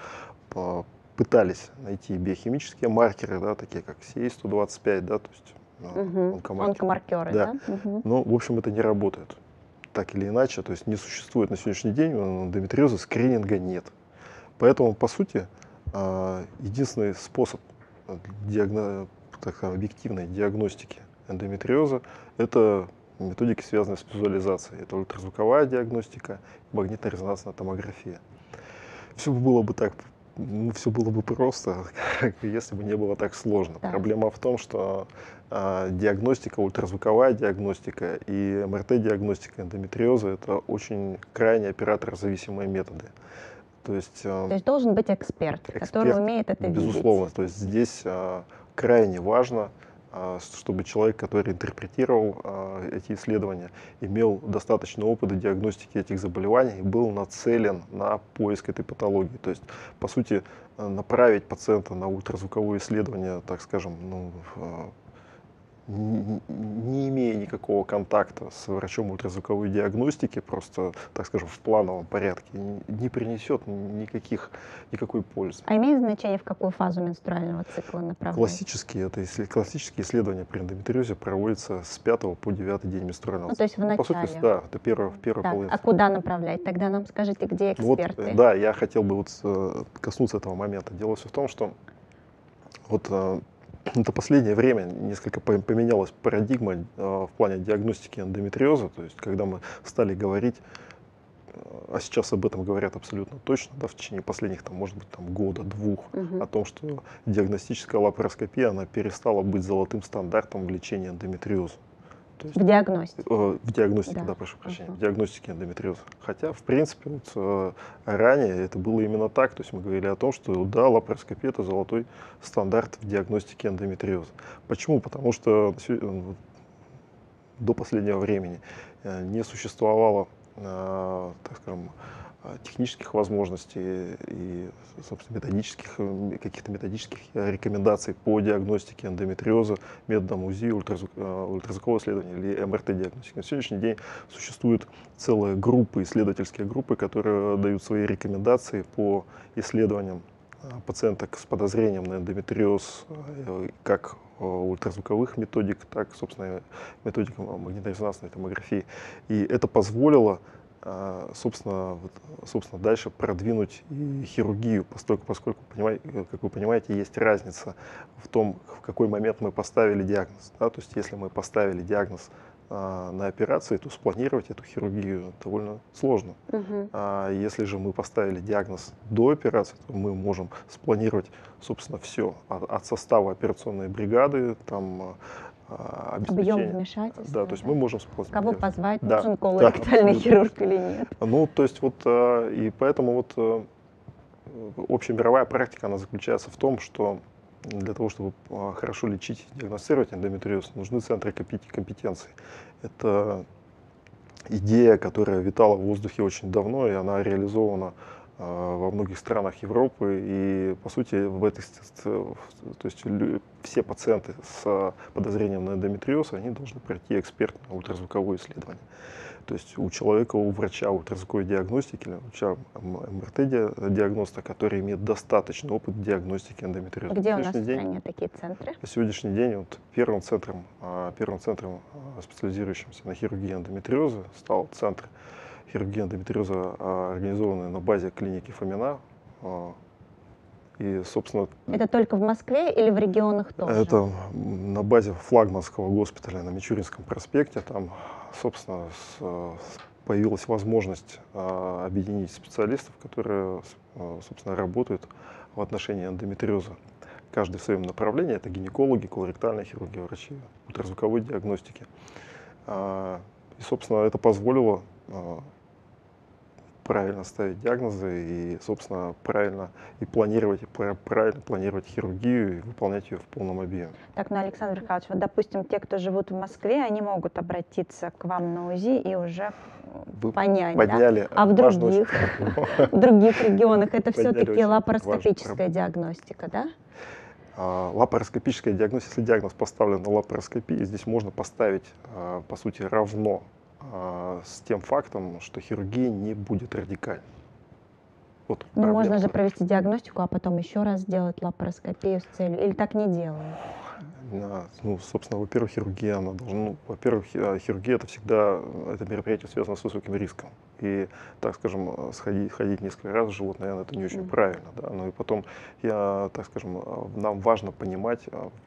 По, пытались найти биохимические маркеры, да, такие как си эй сто двадцать пять, да, то есть угу. онкомаркеры. Онкомаркеры, да? да? Угу. Но, в общем, это не работает. Так или иначе, то есть не существует на сегодняшний день эндометриоза, скрининга нет. Поэтому, по сути, единственный способ диагно... так сказать, объективной диагностики эндометриоза – это методики, связанные с визуализацией. Это ультразвуковая диагностика, магнитно-резонансная томография. Все было бы так, ну, все было бы просто, если бы не было так сложно. Да. Проблема в том, что а, диагностика, ультразвуковая диагностика и эм эр тэ-диагностика эндометриоза – это очень крайне операторозависимые методы. То есть, То есть должен быть эксперт, эксперт который умеет это безусловно. видеть. Безусловно. То есть здесь а, крайне важно, чтобы человек, который интерпретировал э, эти исследования, имел достаточный опыт диагностики этих заболеваний и был нацелен на поиск этой патологии. То есть, по сути, направить пациента на ультразвуковое исследование, так скажем, ну, э, не, не имея никакого контакта с врачом ультразвуковой диагностики, просто, так скажем, в плановом порядке, не, не принесет никаких, никакой пользы. А имеет значение, в какую фазу менструального цикла направлять? Классические, это, если, классические исследования при эндометриозе проводятся с пятого по девятый день менструального ну, то есть в цикла. начале. По сути, да, это первая, первая так, половина. А куда направлять? Тогда нам скажите, где эксперты? Вот, да, я хотел бы вот коснуться этого момента. Дело все в том, что вот это последнее время несколько поменялась парадигма э, в плане диагностики эндометриоза, то есть когда мы стали говорить, э, а сейчас об этом говорят абсолютно точно, да, в течение последних, там, может быть, там, года, двух, угу. о том, что диагностическая лапароскопия, она перестала быть золотым стандартом в лечении эндометриоза. То есть, в диагностике? Э, в диагностике, да, да прошу прощения, uh-huh. в диагностике эндометриоза. Хотя, в принципе, вот, э, ранее это было именно так. То есть мы говорили о том, что да, лапароскопия – это золотой стандарт в диагностике эндометриоза. Почему? Потому что э, до последнего времени э, не существовало, э, так скажем, технических возможностей и, собственно, методических, каких-то методических рекомендаций по диагностике эндометриоза методом УЗИ, ультразвук, ультразвукового исследования или эм эр тэ-диагностики. На сегодняшний день существуют целые группы, исследовательские группы, которые дают свои рекомендации по исследованиям пациенток с подозрением на эндометриоз, как ультразвуковых методик, так, собственно, методикам магнитно-резонансной томографии. И это позволило Собственно, собственно, дальше продвинуть и хирургию, поскольку, поскольку как вы понимаете, есть разница в том, в какой момент мы поставили диагноз. Да? То есть, если мы поставили диагноз а, на операции, то спланировать эту хирургию довольно сложно. Uh-huh. А если же мы поставили диагноз до операции, то мы можем спланировать, собственно, все от, от состава операционной бригады, там, объем вмешательства. Да, то есть да. мы можем Кого позвать, да. нужен колоректальный да. хирург или нет. Ну, то есть вот, и поэтому вот общемировая практика, она заключается в том, что для того, чтобы хорошо лечить и диагностировать эндометриоз, нужны центры компетенции. Это идея, которая витала в воздухе очень давно, и она реализована во многих странах Европы, и по сути в этой, то есть все пациенты с подозрением на эндометриоз, они должны пройти экспертное ультразвуковое исследование. То есть у человека, у врача ультразвуковой диагностики, или врача эм эр тэ-диагноста, который имеет достаточный опыт диагностики эндометриоза. Где у нас в стране такие центры? На сегодняшний день вот первым центром, первым центром, специализирующимся на хирургии эндометриоза, стал центр хирургии эндометриоза, организованная на базе клиники Фомина. И, собственно, это только в Москве или в регионах тоже? Это на базе флагманского госпиталя на Мичуринском проспекте. Там, собственно, появилась возможность объединить специалистов, которые, собственно, работают в отношении эндометриоза. Каждый в своем направлении. Это гинекологи, колоректальная хирургия, врачи ультразвуковой диагностики. И, собственно, это позволило правильно ставить диагнозы и, собственно, правильно и планировать, и правильно планировать хирургию и выполнять ее в полном объеме. Так, ну, Александр Михайлович, вот, допустим, те, кто живут в Москве, они могут обратиться к вам на УЗИ и уже Вы понять, подняли, да? А в других, в других регионах это все-таки лапароскопическая диагностика, да? Лапароскопическая диагностика, если диагноз поставлен на лапароскопии, здесь можно поставить, по сути, равно с тем фактом, что хирургия не будет радикальной. Вот ну, можно же провести диагностику, а потом еще раз сделать лапароскопию с целью, или так не делают? Ну, собственно, во-первых, хирургия, она должна, ну, во-первых, хирургия это всегда, это мероприятие связано с высоким риском. И, так скажем, сходить, ходить несколько раз в живот, наверное, это не очень mm. правильно. Да? Ну и потом, я, так скажем, нам важно понимать,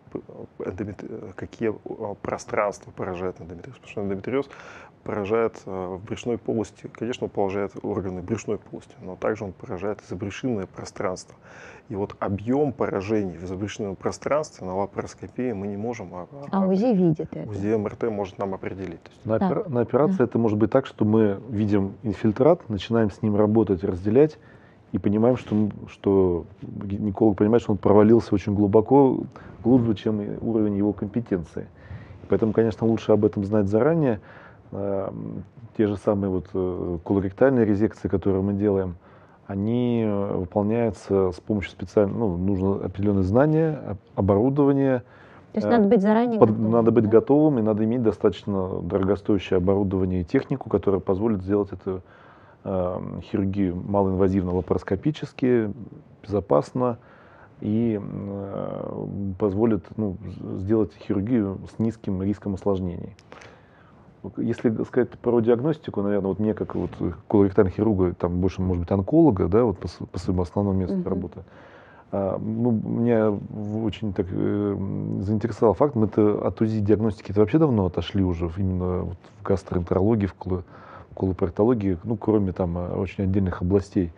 какие пространства поражает эндометриоз. Потому что эндометриоз поражает в брюшной полости, конечно, он поражает органы брюшной полости, но также он поражает и забрюшинное пространство. И вот объем поражений в забрюшинном пространстве на лапароскопии мы не можем. А, а УЗИ видит это? УЗИ эм эр тэ может нам определить. На, опера на операции да. это может быть так, что мы видим инфильтрат, начинаем с ним работать, разделять, и понимаем, что, что гинеколог понимает, что он провалился очень глубоко, глубже, чем уровень его компетенции. Поэтому, конечно, лучше об этом знать заранее. Те же самые вот колоректальные резекции, которые мы делаем, они выполняются с помощью специального, ну, нужно определенные знания, оборудование. То есть надо быть заранее под, готовым? Надо быть да? готовым, и надо иметь достаточно дорогостоящее оборудование и технику, которая позволит сделать эту э, хирургию малоинвазивно, лапароскопически, безопасно и э, позволит ну, сделать хирургию с низким риском осложнений. Если сказать про диагностику, наверное, вот мне как вот колоректального хирурга, там больше, может быть, онколога, да, вот по, по своему основному месту uh-huh. работы, а, ну, меня очень так э, заинтересовал факт, мы-то от УЗИ диагностики вообще давно отошли уже именно вот в гастроэнтерологии, в колопроктологии, ну, кроме там очень отдельных областей.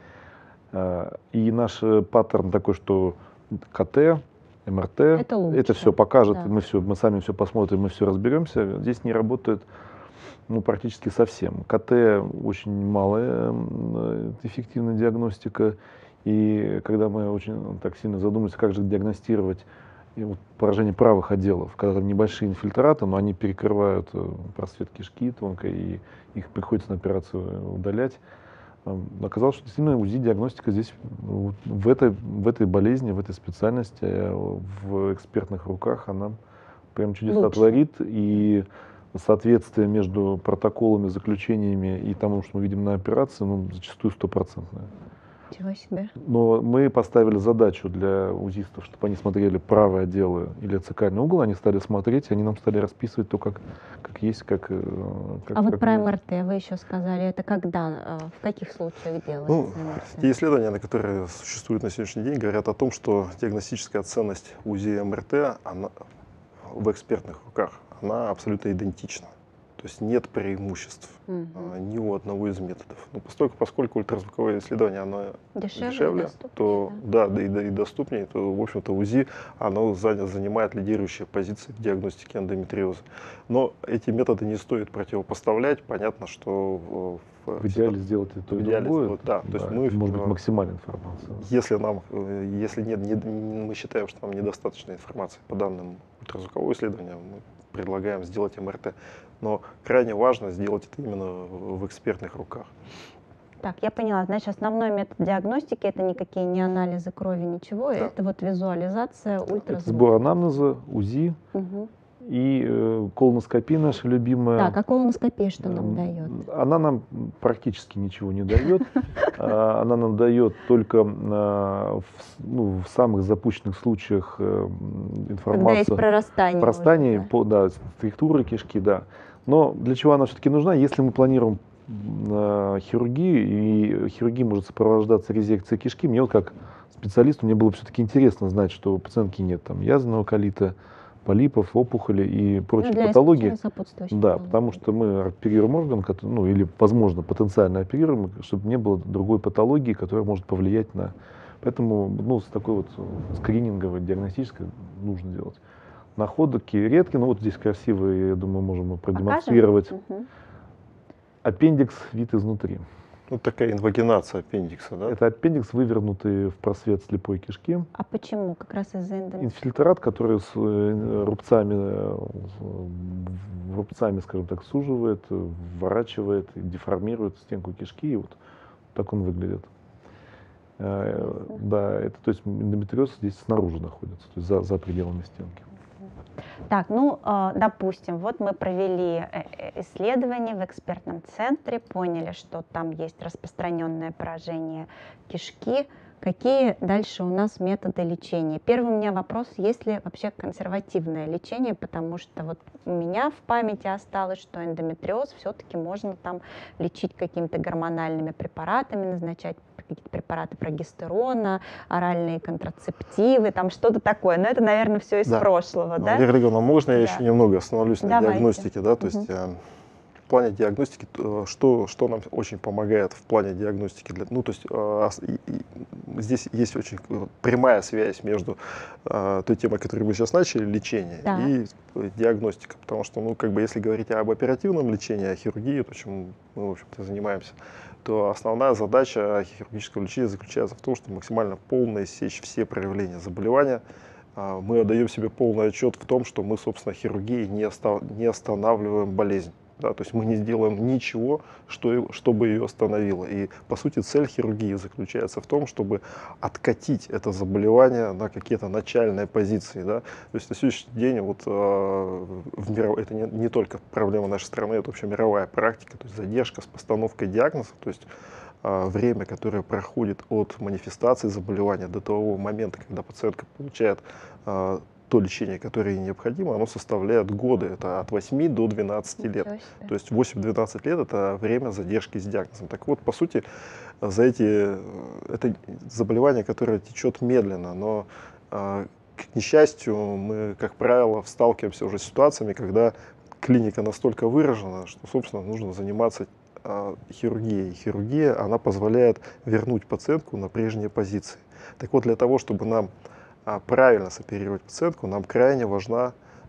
А, и наш паттерн такой, что КТ, эм эр тэ, это, это все покажет, да. мы, все, мы сами все посмотрим, мы все разберемся. Здесь не работает ну, практически совсем. КТ очень малая эффективная диагностика. И когда мы очень так сильно задумались, как же диагностировать вот, поражение правых отделов, когда там небольшие инфильтраты, но они перекрывают просвет кишки тонко, и их приходится на операцию удалять, оказалось, что действительно УЗИ-диагностика здесь в этой, в этой болезни, в этой специальности, в экспертных руках, она прям чудеса Лучше. творит. И соответствие между протоколами, заключениями и тому, что мы видим на операции, ну, зачастую стопроцентное. Чего себе. Но мы поставили задачу для УЗИстов, чтобы они смотрели правые отделы или цикальный угол, они стали смотреть, и они нам стали расписывать то, как, как есть, как... как а как вот про эм эр тэ вы еще сказали, это когда, в каких случаях делается ну, эм эр тэ? Те исследования, на которые существуют на сегодняшний день, говорят о том, что диагностическая ценность УЗИ эм эр тэ она, в экспертных руках, она абсолютно идентична. То есть нет преимуществ угу. а, ни у одного из методов. Но поскольку, поскольку ультразвуковое исследование оно дешевле, дешевле то да, да, и, да, и доступнее, то, в общем-то, УЗИ оно занимает лидирующие позиции в диагностике эндометриоза. Но эти методы не стоит противопоставлять. Понятно, что в, в идеале сделать это и другое. Сделать, да, да, то есть мы, может быть максимальная информация. Если нам, если нет, не, мы считаем, что нам недостаточно информации по данным ультразвукового исследования, мы предлагаем сделать эм эр тэ. Но крайне важно сделать это именно в в экспертных руках. Так, я поняла. Значит, основной метод диагностики — это никакие не анализы крови, ничего. Да. Это вот визуализация, Это ультразвук. сбор анамнеза, УЗИ Мгм. и э, колоноскопия наша любимая. Так, а колоноскопия что нам Эм, дает? Она нам практически ничего не дает. А, Она нам дает только а, в, с- ну, в самых запущенных случаях э, Когда есть информацию прорастание. прорастания, уже, да? по, да, структуры кишки, да. Но для чего она все-таки нужна? Если мы планируем м, э, хирургию, и хирургия может сопровождаться резекцией кишки, мне вот как специалисту мне было все-таки интересно знать, что у пациентки нет там язвенного колита, полипов, опухоли и Ну, прочие для патологии. исключения сопутствующих Да, патологий. потому что мы оперируем орган, кото- ну или, возможно, потенциально оперируем, чтобы не было другой патологии, которая может повлиять на... Поэтому, ну, с такой вот э, скрининговой, диагностической нужно делать. Находки редкие, но вот здесь красиво, я думаю, можем продемонстрировать. Покажем? Мгм. Аппендикс вид изнутри. Ну, такая инвагинация аппендикса, да? Это аппендикс, вывернутый в просвет слепой кишки. А почему? Как раз из-за эндометриоза. Инфильтрат, который с э, рубцами, э, в- рубцами, скажем так, суживает, э, вворачивает, и деформирует стенку кишки, и вот так он выглядит. Э, Да, это, то есть эндометриоз здесь снаружи находится, то есть за, за пределами стенки. Так, ну, э, допустим, вот мы провели э, э, исследование в экспертном центре, поняли, что там есть распространенное поражение кишки. Какие дальше у нас методы лечения? Первый у меня вопрос, есть ли вообще консервативное лечение, потому что вот у меня в памяти осталось, что эндометриоз все-таки можно там лечить какими-то гормональными препаратами, назначать какие-то препараты прогестерона, оральные контрацептивы, там что-то такое. Но это, наверное, все из Да. прошлого, да? Валерия Григорьевна, можно я Да. еще немного остановлюсь на Давайте. диагностике, да, то Мгм. есть э, в плане диагностики, э, что, что нам очень помогает в плане диагностики, для, ну, то есть э, ос- и- и здесь есть очень э, прямая связь между э, той темой, которую мы сейчас начали, лечение, Так. и э, диагностика, потому что, ну, как бы, если говорить об оперативном лечении, о хирургии, то, чем мы, в общем-то, занимаемся, то основная задача хирургического лечения заключается в том, что максимально полно иссечь все проявления заболевания. А, Мы отдаем себе полный отчет в том, что мы, собственно, хирургией не, оста- не останавливаем болезнь. Да, то есть мы не сделаем ничего, что, и- чтобы ее остановило. И, по сути, цель хирургии заключается в том, чтобы откатить это заболевание на какие-то начальные позиции. Да. То есть на сегодняшний день вот, э, в миров- это не, не только проблема нашей страны, это вообще мировая практика, то есть задержка с постановкой диагноза, то есть а, время, которое проходит от манифестации заболевания до того момента, когда пациентка получает а, то лечение, которое ей необходимо, оно составляет годы, это от восьми до двенадцати лет. Ничего себе. То есть восемь-двенадцать лет — это время задержки с диагнозом. Так вот, по сути, за эти, э, это заболевание, которое течет медленно, но, а, к несчастью, мы, как правило, сталкиваемся уже с ситуациями, когда клиника настолько выражена, что, собственно, нужно заниматься а, хирургией. Хирургия, она позволяет вернуть пациентку на прежние позиции. Так вот, для того, чтобы нам а, правильно соперировать пациентку, нам крайне важна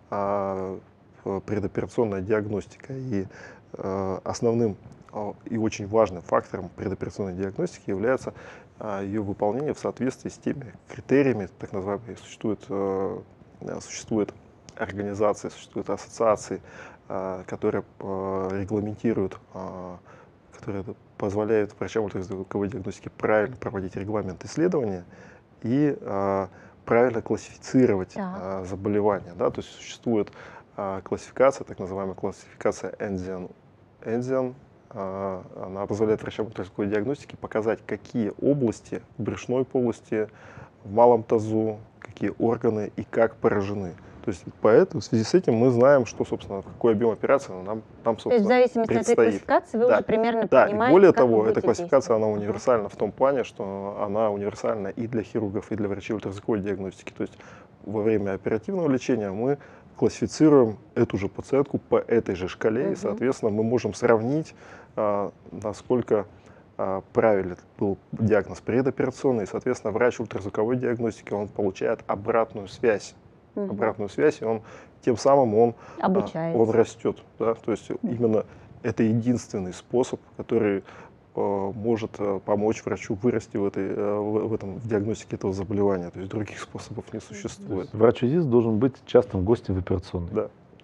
а, э, предоперационная диагностика. И а, основным а, и очень важным фактором предоперационной диагностики является а, ее выполнение в соответствии с теми критериями, так называемые, существует, э, существует организации, существуют ассоциации, а, которые а, регламентируют, а, которые позволяют врачам ультразвуковой диагностики правильно проводить регламент исследования и а, правильно классифицировать Так. а, заболевания. Да? То есть существует а, классификация, так называемая классификация Enzian. Enzian, а, она позволяет врачам ультразвуковой диагностики показать, какие области в брюшной полости, в малом тазу, какие органы и как поражены. То есть поэтому в связи с этим мы знаем, что, собственно, какой объем операции нам, нам То есть в собственно, зависимости от этой предстоит. классификации вы Да. уже примерно Да, и понимаете, более как вы того, эта будете классификация, она действовать. Ага. универсальна в том плане, что она универсальна и для хирургов, и для врачей ультразвуковой диагностики. То есть во время оперативного лечения мы классифицируем эту же пациентку по этой же шкале, и, Мгм. соответственно, мы можем сравнить, а, насколько а, правильный был диагноз предоперационный, и, соответственно, врач ультразвуковой диагностики, он получает обратную связь. Мгм. обратную связь, и он тем самым он, а, Обучается. он растет. Да? То есть именно это единственный способ, который э, может э, помочь врачу вырасти в, этой, э, в, в этом, в диагностике этого заболевания. То есть других способов не То существует. есть врач-узист должен быть частым гостем в операционной. Да.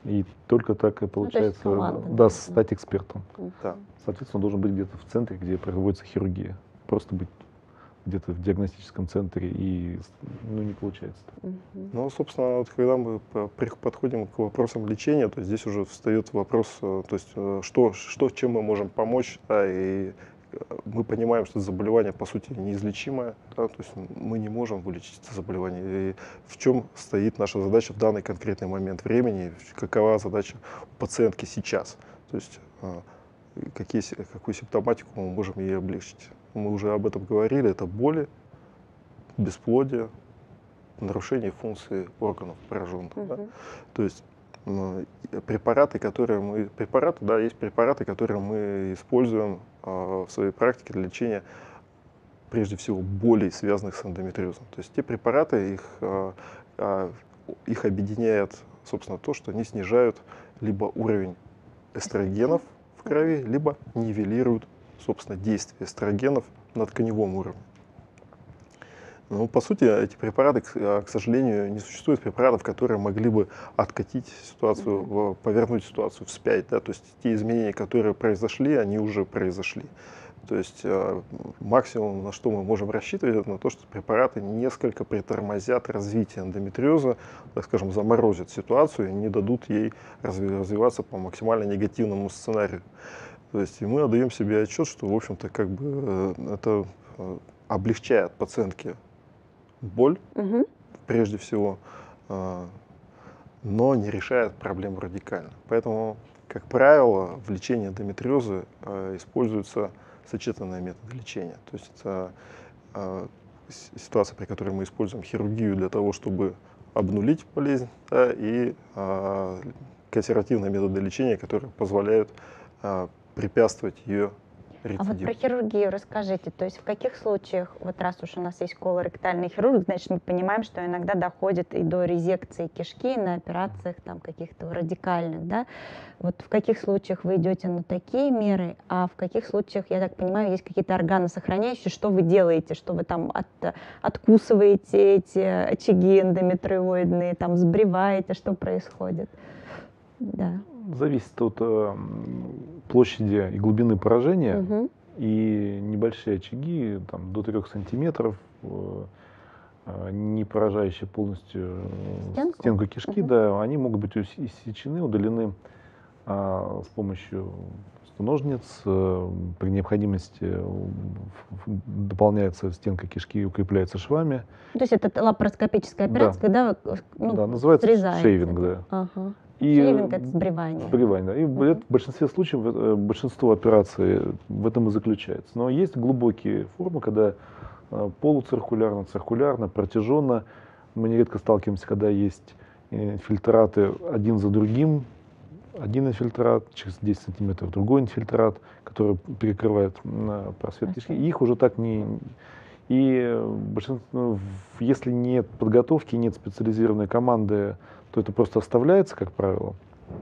И только так и получается, Ну, команда, да, да. стать экспертом. Да. Соответственно, он должен быть где-то в центре, где проводится хирургия. Просто быть где-то в диагностическом центре, и ну, не получается. Мгм. Ну, собственно, вот когда мы по- при- подходим к вопросам лечения, то здесь уже встает вопрос, э, то есть э, что, что, чем мы можем помочь, да, и э, мы понимаем, что это заболевание, по сути, неизлечимое, да, то есть мы не можем вылечить это заболевание. И в чем стоит наша задача в данный конкретный момент времени, какова задача у пациентки сейчас, то есть э, какие, си- какую симптоматику мы можем ей облегчить. Мы уже об этом говорили, это боли, бесплодие, нарушение функции органов пораженных. Да? Мгм. То есть м, и препараты, которые мы, препараты, да, есть препараты, которые мы используем а, в своей практике для лечения прежде всего болей, связанных с эндометриозом. То есть те препараты, их, а, а, их объединяет, собственно, то, что они снижают либо уровень эстрогенов в крови, либо нивелируют, собственно, действие эстрогенов на тканевом уровне. Ну, по сути, эти препараты, к, а, к сожалению, не существует препаратов, которые могли бы откатить ситуацию, в- повернуть ситуацию вспять. Да? То есть те изменения, которые произошли, они уже произошли. То есть э, максимум, на что мы можем рассчитывать, это на то, что препараты несколько притормозят развитие эндометриоза, так скажем, заморозят ситуацию и не дадут ей разви- развиваться по максимально негативному сценарию. То есть и мы отдаем себе отчет, что, в общем-то, как бы э, это э, облегчает пациентке боль, Мгм. прежде всего, э, но не решает проблему радикально. Поэтому, как правило, в лечении эндометриоза э, используются сочетанные методы лечения. То есть это э, с- ситуация, при которой мы используем хирургию для того, чтобы обнулить болезнь, да, и э, консервативные методы лечения, которые позволяют э, препятствовать ее А вот рецидиву. про хирургию расскажите. То есть в каких случаях, вот раз уж у нас есть колоректальный хирург, значит, мы понимаем, что иногда доходит и до резекции кишки на операциях там каких-то радикальных, да? Вот в каких случаях вы идете на такие меры, а в каких случаях, я так понимаю, есть какие-то органосохраняющие, что вы делаете, что вы там от, откусываете эти очаги эндометриоидные, там сбриваете, что происходит? Да. Зависит от э, м, площади и глубины поражения. Мгм. И небольшие очаги, там, до трех сантиметров, э, э, не поражающие полностью э, Стенку? стенку кишки, Мгм. да, они могут быть ус- иссечены, удалены а, с помощью просто ножниц. э, При необходимости э, в- в- дополняется стенка кишки и укрепляется швами. То есть это лапароскопическая Да. операция, когда вы ну, Да, называется срезаете, шейвинг, да. Ага. И Шейвинг — это сбривание. сбривание, да. И в это в большинстве случаев э, большинство операций в этом и заключается. Но есть глубокие формы, когда э, полуциркулярно, циркулярно, протяженно. Мы нередко сталкиваемся, когда есть э, инфильтраты один за другим. Один инфильтрат, через десять сантиметров другой инфильтрат, который перекрывает м, просвет кишки. И их уже так не... И большинство, ну, в- если нет подготовки, нет специализированной команды, то это просто оставляется, как правило.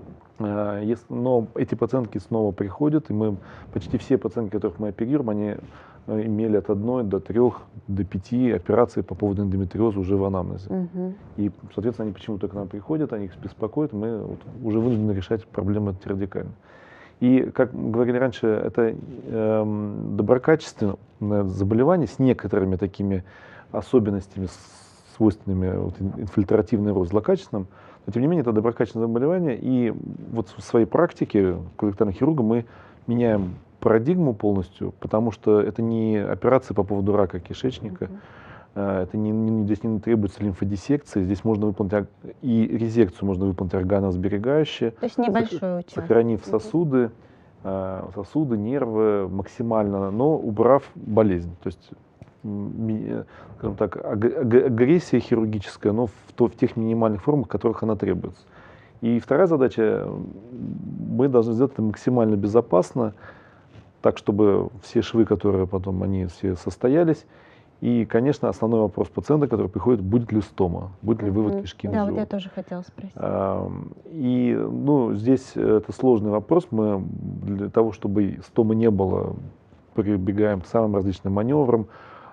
А, ес- Но эти пациентки снова приходят, и мы почти все пациентки, которых мы оперируем, они э, имели от одной до трех, до пяти операций по поводу эндометриоза уже в анамнезе. Мгм. И, соответственно, они почему-то к нам приходят, они их беспокоят, мы вот уже вынуждены решать проблемы эти радикально. И, как мы говорили раньше, это эм, доброкачественное заболевание с некоторыми такими особенностями, с- свойственными вот, ин- инфильтративный рост злокачественным, но тем не менее это доброкачественное заболевание, и вот в своей практике колоректального хирурга мы меняем парадигму полностью, потому что это не операция по поводу рака кишечника, Мгм. э, это не, не- здесь не требуется лимфодиссекция, здесь можно выполнить ор- и резекцию можно выполнить органосберегающие, То есть небольшой участок. сохранив Мгм. сосуды, э, сосуды, нервы максимально, но убрав болезнь. То есть, м, ми- э, скажем так, аг- аг- агрессия хирургическая, но в, то- в тех минимальных формах, в которых она требуется. И вторая задача, м, мы должны сделать это максимально безопасно, так, чтобы все швы, которые потом, они все состоялись. И, конечно, основной вопрос пациента, который приходит, будет ли стома, будет ли вывод Мгм. кишки Да, вот наружу. я тоже хотела спросить. Ам, И ну, здесь это сложный вопрос. Мы для того, чтобы стомы не было, прибегаем к самым различным маневрам,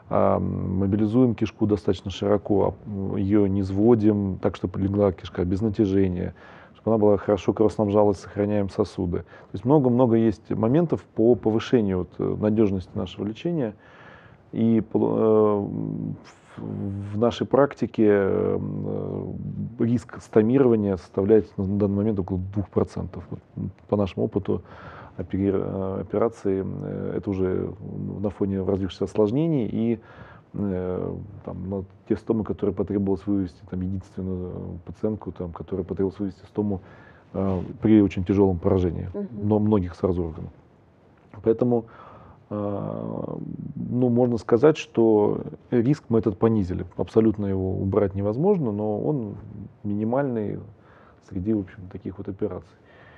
ам, мобилизуем кишку достаточно широко, ее не сводим так, чтобы легла кишка без натяжения, чтобы чтобы она была хорошо кровоснабжалась, сохраняем сосуды. То есть много-много есть моментов по повышению вот, надежности нашего лечения. И э, в нашей практике э, риск стомирования составляет на данный момент около двух процентов. Вот, по нашему опыту опери, операции это уже на фоне развившихся осложнений и э, там, те стомы, которые потребовалось вывести, там, единственную пациентку, там, которая потребовалось вывести стому э, при очень тяжелом поражении, uh-huh. но многих сразу органов. Поэтому ну, можно сказать, что риск мы этот понизили. Абсолютно его убрать невозможно, но он минимальный среди, в общем, таких вот операций.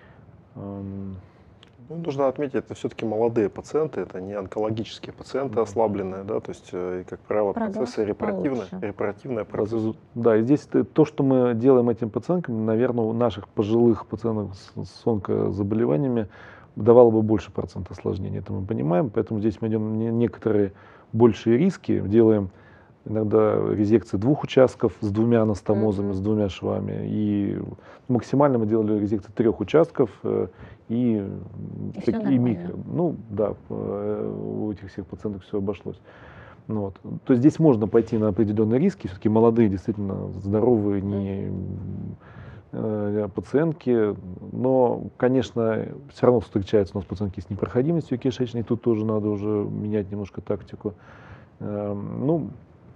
Ну, нужно отметить, это все-таки молодые пациенты, это не онкологические пациенты ослабленные, да, то есть, как правило, процессы репаративные, репаративные процессы. Да, и здесь то, что мы делаем этим пациенткам, наверное, у наших пожилых пациентов с онкозаболеваниями давало бы больше процент осложнений, это мы понимаем, поэтому здесь мы идем некоторые большие риски, делаем иногда резекции двух участков с двумя анастомозами, mm-hmm. с двумя швами, и максимально мы делали резекции трех участков, и, и, так, и микро. Ну да, у этих всех пациентов все обошлось. Ну, вот. То есть здесь можно пойти на определенные риски, все-таки молодые, действительно здоровые, не пациентки, но, конечно, все равно встречаются у нас пациентки с непроходимостью кишечной, тут тоже надо уже менять немножко тактику. Ну,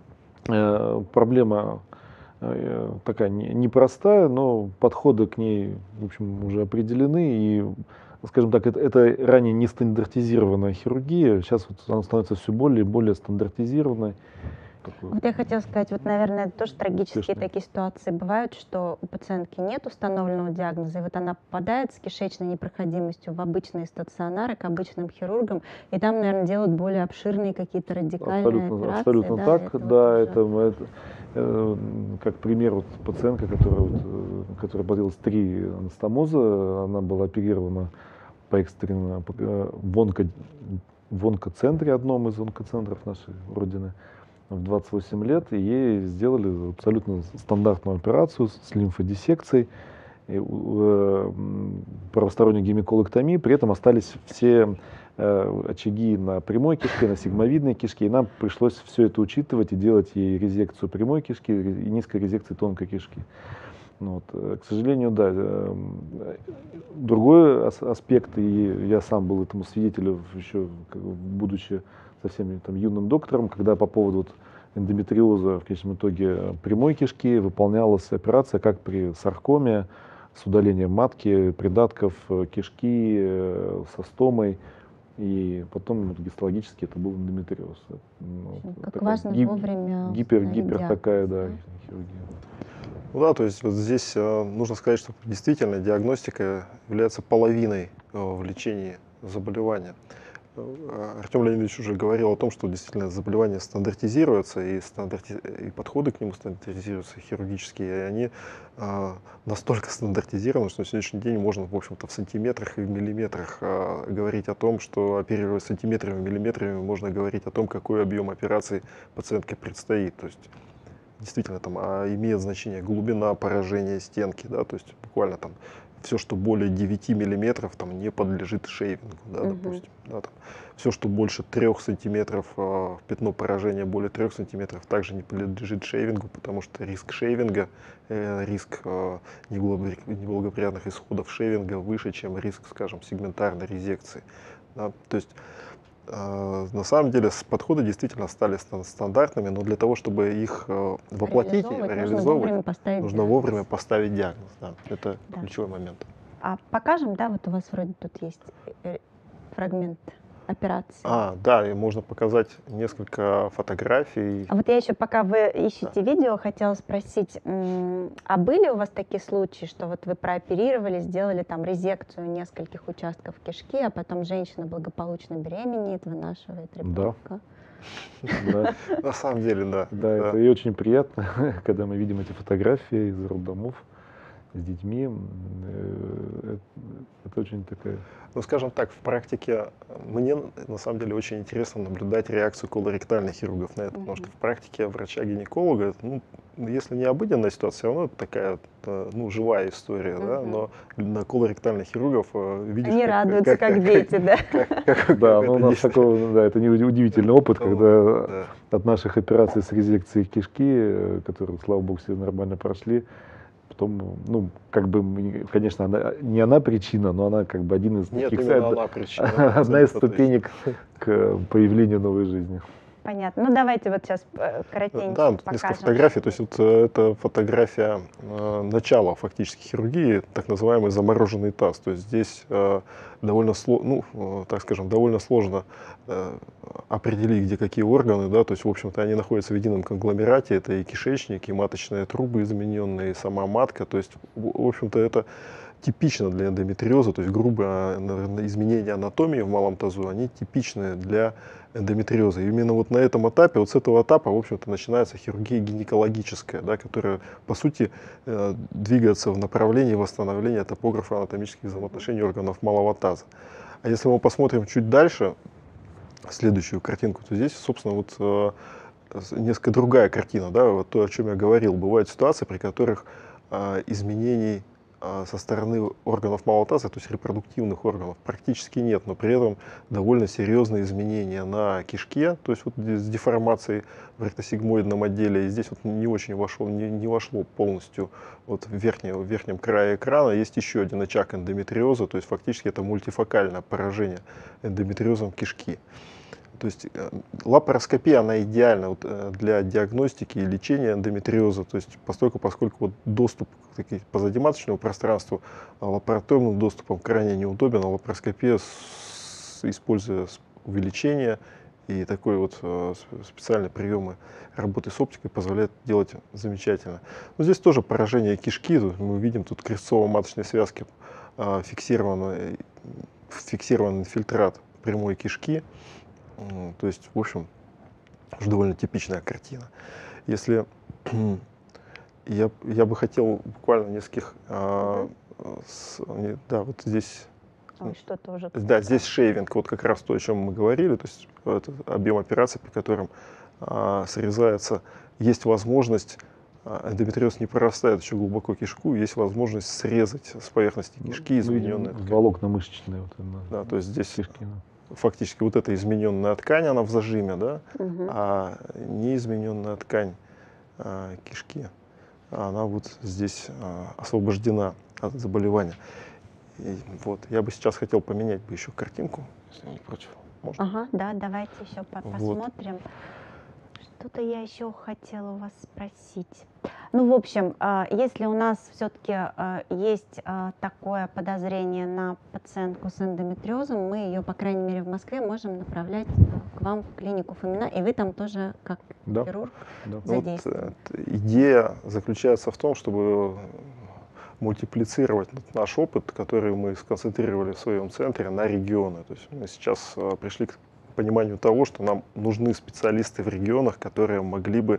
проблема такая непростая, но подходы к ней, в общем, уже определены, и, скажем так, это, это ранее не стандартизированная хирургия, сейчас вот она становится все более и более стандартизированной. Вот я хотела сказать, вот, наверное, это тоже трагические Успешные. такие ситуации бывают, что у пациентки нет установленного диагноза, и вот она попадает с кишечной непроходимостью в обычные стационары к обычным хирургам, и там, наверное, делают более обширные какие-то радикальные абсолютно, операции. абсолютно да, так, это да, вот это, это э, как пример вот пациентка, которая, вот, э, которая появилась три анастомоза, она была оперирована по экстренному э, в, онко, в онкоцентре, одном из онкоцентров нашей родины, в двадцать восемь лет, и ей сделали абсолютно стандартную операцию с лимфодиссекцией, и, э, правосторонней гемиколэктомии, при этом остались все э, очаги на прямой кишке, на сигмовидной кишке, и нам пришлось все это учитывать и делать ей резекцию прямой кишки и низкой резекции тонкой кишки. Вот. К сожалению, да. Э, другой ас аспект, и я сам был этому свидетелем еще, как, будучи совсем там, юным доктором, когда по поводу вот, эндометриоза в конечном итоге прямой кишки выполнялась операция как при саркоме с удалением матки, придатков кишки, э, со стомой, и потом вот, гистологически это был эндометриоз. Вот, как важно гип, вовремя гипер, гипер такая, да, хирургия. Ну да, то есть вот здесь э, нужно сказать, что действительно диагностика является половиной э, в лечении заболевания. Артем Леонидович уже говорил о том, что действительно заболевания стандартизируются, и, стандарти... и подходы к нему стандартизируются хирургические, и они э, настолько стандартизированы, что на сегодняшний день можно, в общем-то, в сантиметрах и в миллиметрах э, говорить о том, что оперируя сантиметрами и миллиметрами, можно говорить о том, какой объем операций пациентке предстоит. То есть действительно там а, имеет значение глубина поражения стенки, да, то есть буквально там все, что более девяти миллиметров, там, не подлежит шейвингу, да, угу. допустим. Да, там. Все, что больше трех сантиметров, э, пятно поражения более трех сантиметров, также не подлежит шейвингу, потому что риск шейвинга, э, риск э, неблагоприятных исходов шейвинга выше, чем риск, скажем, сегментарной резекции. Да. То есть э, на самом деле подходы действительно стали стандартными, но для того, чтобы их э, воплотить и реализовывать, нужно вовремя поставить нужно диагноз. вовремя поставить диагноз. Да. Это да. ключевой момент. А покажем, да, вот у вас вроде тут есть фрагмент операции. А, да, и можно показать несколько фотографий. А вот я еще, пока вы ищете да. видео, хотела спросить, а были у вас такие случаи, что вот вы прооперировали, сделали там резекцию нескольких участков кишки, а потом женщина благополучно беременеет, вынашивает ребенка? Да. На самом деле, да. Да, это и очень приятно, когда мы видим эти фотографии из роддомов с детьми. Это очень такая... Ну, скажем так, в практике мне на самом деле очень интересно наблюдать реакцию колоректальных хирургов на это, mm-hmm. потому что в практике врача-гинеколога, ну, если не обыденная ситуация, все равно это такая ну, живая история, uh-huh. да, но на колоректальных хирургов видишь, они как, радуются, как, как дети, да. Как, как, как, да, но у нас такой, да, это не удивительный опыт, когда да. от наших операций с резекцией кишки, которые, слава богу, все нормально прошли, потом, ну, как бы, конечно, она, не она причина, но она как бы один из Нет, таких, именно она причина. одна из ступенек к появлению новой жизни. Понятно. Ну, давайте вот сейчас коротенько да, покажем. несколько фотографий. То есть вот это фотография э, начала фактически хирургии, так называемый замороженный таз. То есть здесь э, довольно, ну, э, так скажем, довольно сложно э, определить, где какие органы. Да? То есть, в общем-то, они находятся в едином конгломерате. Это и кишечник, и маточные трубы измененные, и сама матка. То есть, в общем-то, это типично для эндометриоза, то есть грубые изменения анатомии в малом тазу, они типичны для эндометриоза. И именно вот на этом этапе, вот с этого этапа, в общем-то, начинается хирургия гинекологическая, да, которая, по сути, э, двигается в направлении восстановления топографа анатомических взаимоотношений органов малого таза. А если мы посмотрим чуть дальше, следующую картинку, то здесь, собственно, вот э, несколько другая картина, да, вот то, о чем я говорил. Бывают ситуации, при которых э, изменений со стороны органов малого таза, то есть репродуктивных органов, практически нет, но при этом довольно серьезные изменения на кишке, то есть вот с деформацией в ректосигмоидном отделе. И здесь вот не очень вошло, не, не вошло полностью вот в, верхнем, в верхнем крае экрана. Есть еще один очаг эндометриоза, то есть фактически это мультифокальное поражение эндометриозом кишки. То есть лапароскопия, она идеальна вот, для диагностики и лечения эндометриоза, то есть поскольку, поскольку вот доступ к позадиматочному пространству лапараторным доступом крайне неудобен, а лапароскопия, с, используя увеличение и такой вот специальные приемы работы с оптикой, позволяет делать замечательно. Но здесь тоже поражение кишки, мы видим тут крестцово-маточной связки фиксирован, фиксирован инфильтрат прямой кишки. То есть, в общем, уже довольно типичная картина. Если я, я бы хотел буквально нескольких, а, с, да, вот здесь, Ой, что-то уже да, здесь шейвинг, вот как раз то, о чем мы говорили, то есть это объем операций, при котором а, срезается, есть возможность, эндометриоз не прорастает еще глубоко кишку, есть возможность срезать с поверхности кишки измененные волокна мышечные. Вот, да, то есть здесь кишки, да. Фактически вот эта измененная ткань, она в зажиме, да, угу. а неизмененная ткань а, кишки, она вот здесь а, освобождена от заболевания. И вот, я бы сейчас хотел поменять бы еще картинку, если не против. Можно? Ага, да, давайте еще по вот. посмотрим. Что-то я еще хотела у вас спросить. Ну, в общем, если у нас все-таки есть такое подозрение на пациентку с эндометриозом, мы ее, по крайней мере, в Москве можем направлять к вам в клинику Фомина, и вы там тоже, как да. хирург, да. задействуете. Вот, идея заключается в том, чтобы мультиплицировать наш опыт, который мы сконцентрировали в своем центре, на регионы. То есть мы сейчас пришли к пониманию того, что нам нужны специалисты в регионах, которые могли бы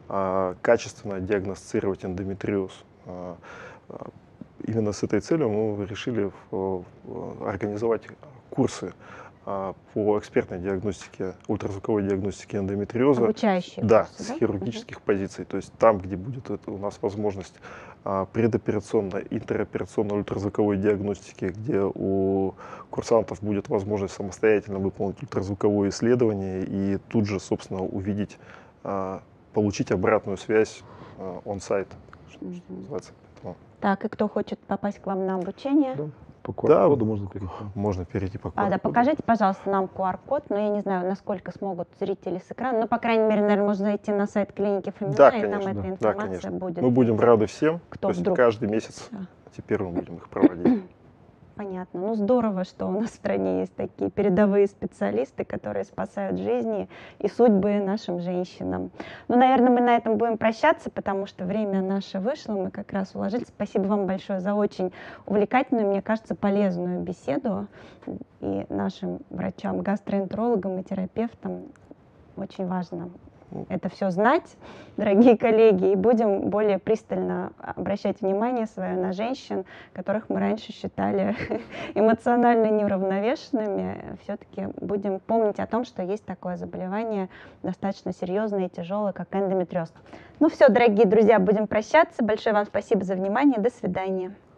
а, качественно диагностировать эндометриоз. А, а, именно с этой целью мы решили в, в, организовать курсы а, по экспертной диагностике, ультразвуковой диагностике эндометриоза. Обучающие да, курсы, с да? хирургических угу. позиций. То есть там, где будет это, у нас возможность а, предоперационной, интероперационной ультразвуковой диагностики, где у курсантов будет возможность самостоятельно выполнить ультразвуковое исследование и тут же, собственно, увидеть, а, получить обратную связь он-сайт, что, угу. что называется. Поэтому... Так, и кто хочет попасть к вам на обучение? Да. По ку ар коду да, можно перейти. Можно перейти по ку ар коду. А, да, покажите, пожалуйста, нам ку ар код, но я не знаю, насколько смогут зрители с экрана, но, по крайней мере, наверное, можно зайти на сайт клиники Фомина, да, и конечно, там да, эта информация да, конечно. будет. Мы будем рады всем, кто то есть вдруг... каждый месяц да. теперь мы будем их проводить. Понятно. Ну, здорово, что у нас в стране есть такие передовые специалисты, которые спасают жизни и судьбы нашим женщинам. Ну, наверное, мы на этом будем прощаться, потому что время наше вышло, мы как раз уложились. Спасибо вам большое за очень увлекательную, мне кажется, полезную беседу. И нашим врачам, гастроэнтерологам и терапевтам очень важно это все знать, дорогие коллеги, и будем более пристально обращать внимание свое на женщин, которых мы раньше считали эмоционально неуравновешенными. Все-таки будем помнить о том, что есть такое заболевание достаточно серьезное и тяжелое, как эндометриоз. Ну все, дорогие друзья, будем прощаться. Большое вам спасибо за внимание. До свидания.